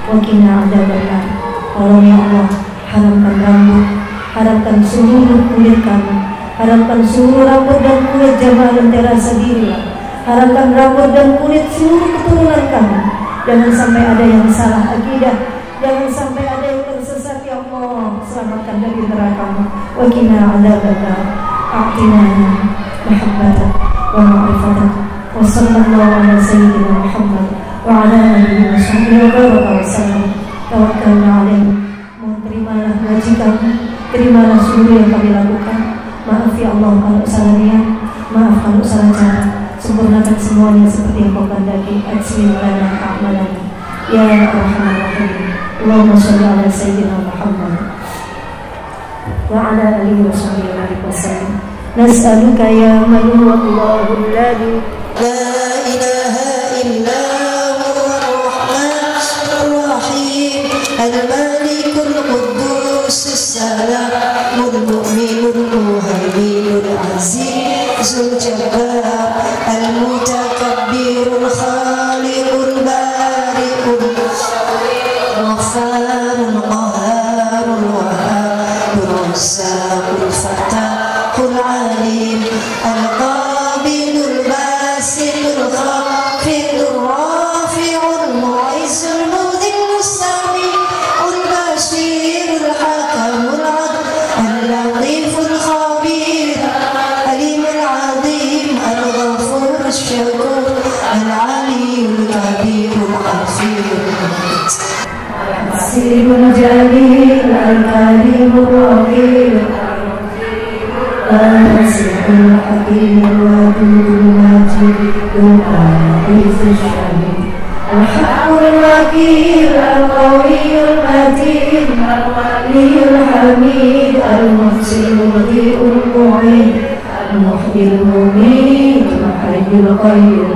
wa qina adzabannar. Tolong ya Allah, haramkan rambut, haramkan seluruh kulit kami, haramkan seluruh rambut dan kulit jamaah Lentera Sabila, haramkan rambut dan kulit seluruh keturunan kami. Jangan sampai ada yang salah akidah, jangan sampai ada yang tersesat ya Allah. Selamatkan dari neraka-Mu. Wa qina adzabannar. A'tina mahabbatak wa ma'rifatak. Wa sallallahu ala sayyidina Muhammad wa ala alihi wa sahbihi wa baraka wa sallam. Tawakkalna alaihi. Mohon terimalah ngaji kami, terimalah seluruh yang kami lakukan. Maaf ya Allah kalau salah niat, maaf kalau salah cara. Sempurnakan semuanya seperti yang Kau kehendaki. Aslih lana a'malana ya arhamar rahimin. Allahumma shalli ala sayyidina Muhammad wa ala alihi wa sahbihi wa sallam. Nas'aluka ya man huwa Allahu alladhi la ilaha illa huwa ar-rahmanur rahim al-malikul quddus as-salamul mu'minul muhaiminul azizul jabbar al-mutakabbirul khaliqul bari'ul ghaffarul qahharul wahhabur razzaqul fatahul alim al-qabilul basilul khafidul rafi'ul mu'izzul mudhillus sami'ul basirul hakamul 'adl al-latiful khabir alimul 'azim al-ghafurul syakur al-'aliyul kabirul azim Sirul jalil al-karimur rahim al-nasihul hakimul wadudul majidul al-izul syahid al-haqqul wakil al-qawiyul matin al-waliyul hamid al-muhsinul mudhi'ul mu'in al-muhyil mumit al-hayyul qayyum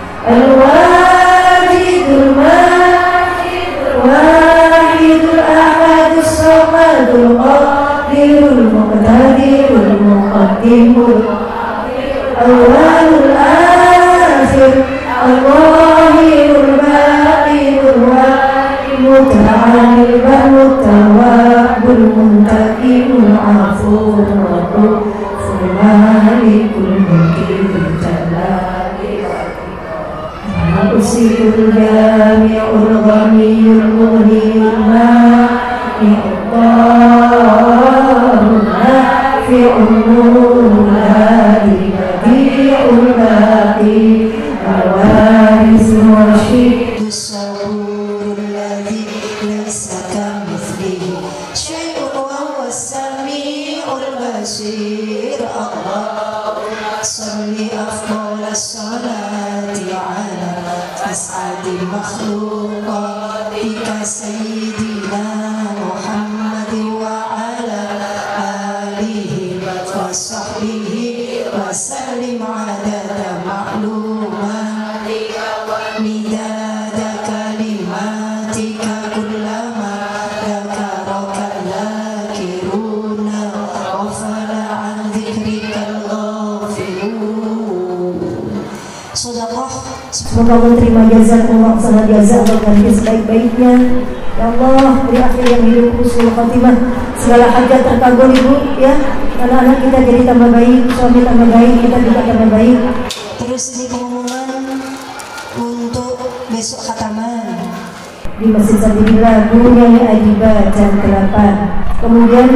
al-wajidul majidul wahidul ahadus samadul qadirul muqtadirul muqaddimul awwalul akhir al-wahidul baqirul wahidul muta'alil mutawabul muntakimul afur rabbul malikul mulkil jalali al-usirul jami'ul ghaniyul mughniyul mani'ul darul nafi'ul nurul hadi badi'ul baqi al-warisul rasyidus saburul ladzi laysa kamitslihi syai'un wa huwas sami'ul basir. Allahumma shalli afdalas salati ala as'adil makhluqatika sayyidina Muhammad wa ala alihi wa sahbihi wa sallim adada ma'lumatika wa midada kalimatika kullama dhakaraka lakiruna wa fala an dhikrikal ghafilun. Sedekah. Semoga Allah terima jazakumullah khairan jazaa dan ganti sebaik-baiknya. Ya Allah, beri akhir yang hidup husnul khatimah, segala hajat terkabul Ibu ya. Anak-anak kita jadi tambah baik, suami tambah baik, kita juga tambah baik. Terus ini pengumuman untuk besok khataman di Masjid Sabilillah Bunyai Adiba jam delapan. Kemudian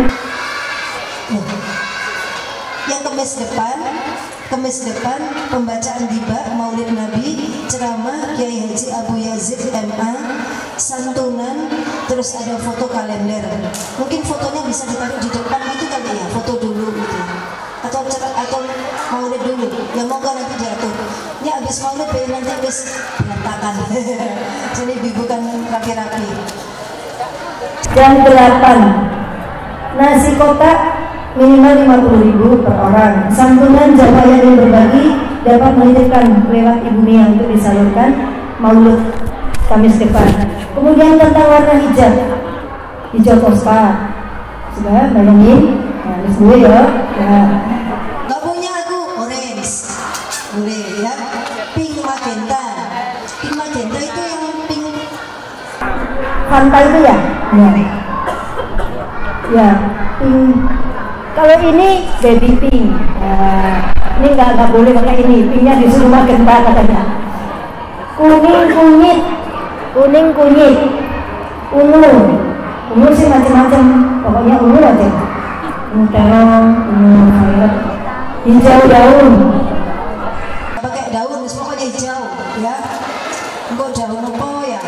yang Kamis depan Kamis depan pembacaan Diba Maulid Nabi, ceramah Kiai Haji Abu Yazid M A, santunan, terus ada foto kalender. Mungkin fotonya bisa ditaruh di depan itu kali ya, foto dulu gitu. Atau atau Maulid dulu. Ya moga nanti diatur. Ya habis Maulid bayi nanti habis berantakan. Jadi dibukan rapi-rapi. Jam delapan. Nasi kotak minimal lima puluh ribu per orang. Santunan jamaah yang berbagi dapat menitipkan lewat Ibu Mia untuk disalurkan Maulud Kamis depan. Kemudian tentang warna hijab, hijau fosfat. Sudah bayangin? Nah, ini gue ya. Ya. Gak punya aku orange, boleh ya. Pink magenta, pink magenta itu yang pink Fanta itu ya? Ya. Ya, pink. Kalau ini baby pink. Nah, ini nggak nggak boleh pakai ini. Pinknya disuruh magenta katanya. Kuning kunyit, kuning kunyit, ungu, ungu sih macam-macam. Pokoknya ungu aja. Ungu terong, ungu violet, hijau daun. Pakai daun, pokoknya hijau, ya. Enggak daun apa ya?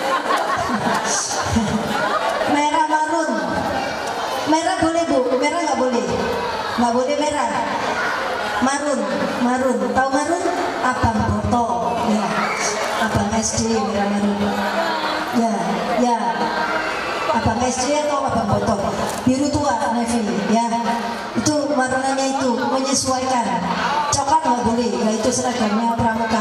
Merah marun. Merah boleh bu, merah nggak boleh, nggak boleh merah. Marun, marun, tahu marun? Abang Boto, ya. Abang S D merah marun. Ya, ya. Abang S D atau abang Boto? Biru tua, navy, ya. Itu warnanya itu menyesuaikan. Coklat nggak boleh, ya itu seragamnya pramuka.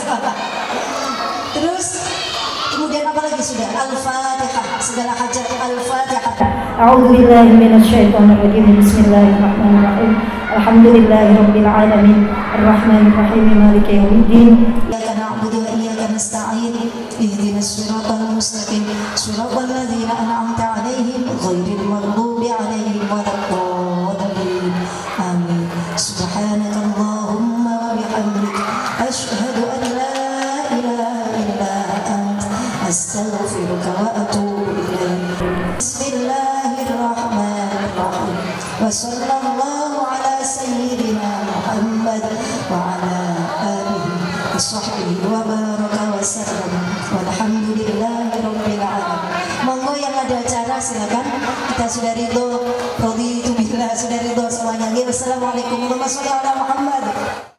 Terus kemudian apa lagi sudah? Al-Fatihah, segala hajat Al-Fatihah. A'udzubillahi minasyaitonirrajim. Bismillahirrahmanirrahim. Alhamdulillahirabbil alamin. Arrahmanirrahim. Maliki yaumiddin. Iyyaka na'budu wa iyyaka nasta'in. Ihdinas siratal mustaqim. Siratal ladzina an'amta 'alaihim ghairil maghdubi 'alaihim waladdallin. Amin. Subhanakallahumma wa bihamdika asyhadu an la ilaha illa anta astaghfiruka wa atubu ilaik. Bismillahirrahmanirrahim. Wa sallallahu ala sayyidina Muhammad wa ala alihi wa sahbihi wa baraka wa sallam. Walhamdulillahi rabbil alamin. Monggo yang ada acara silakan. Kita sudah ridho, raditu billah, sudah ridho semuanya. Wassalamualaikum warahmatullahi wabarakatuh.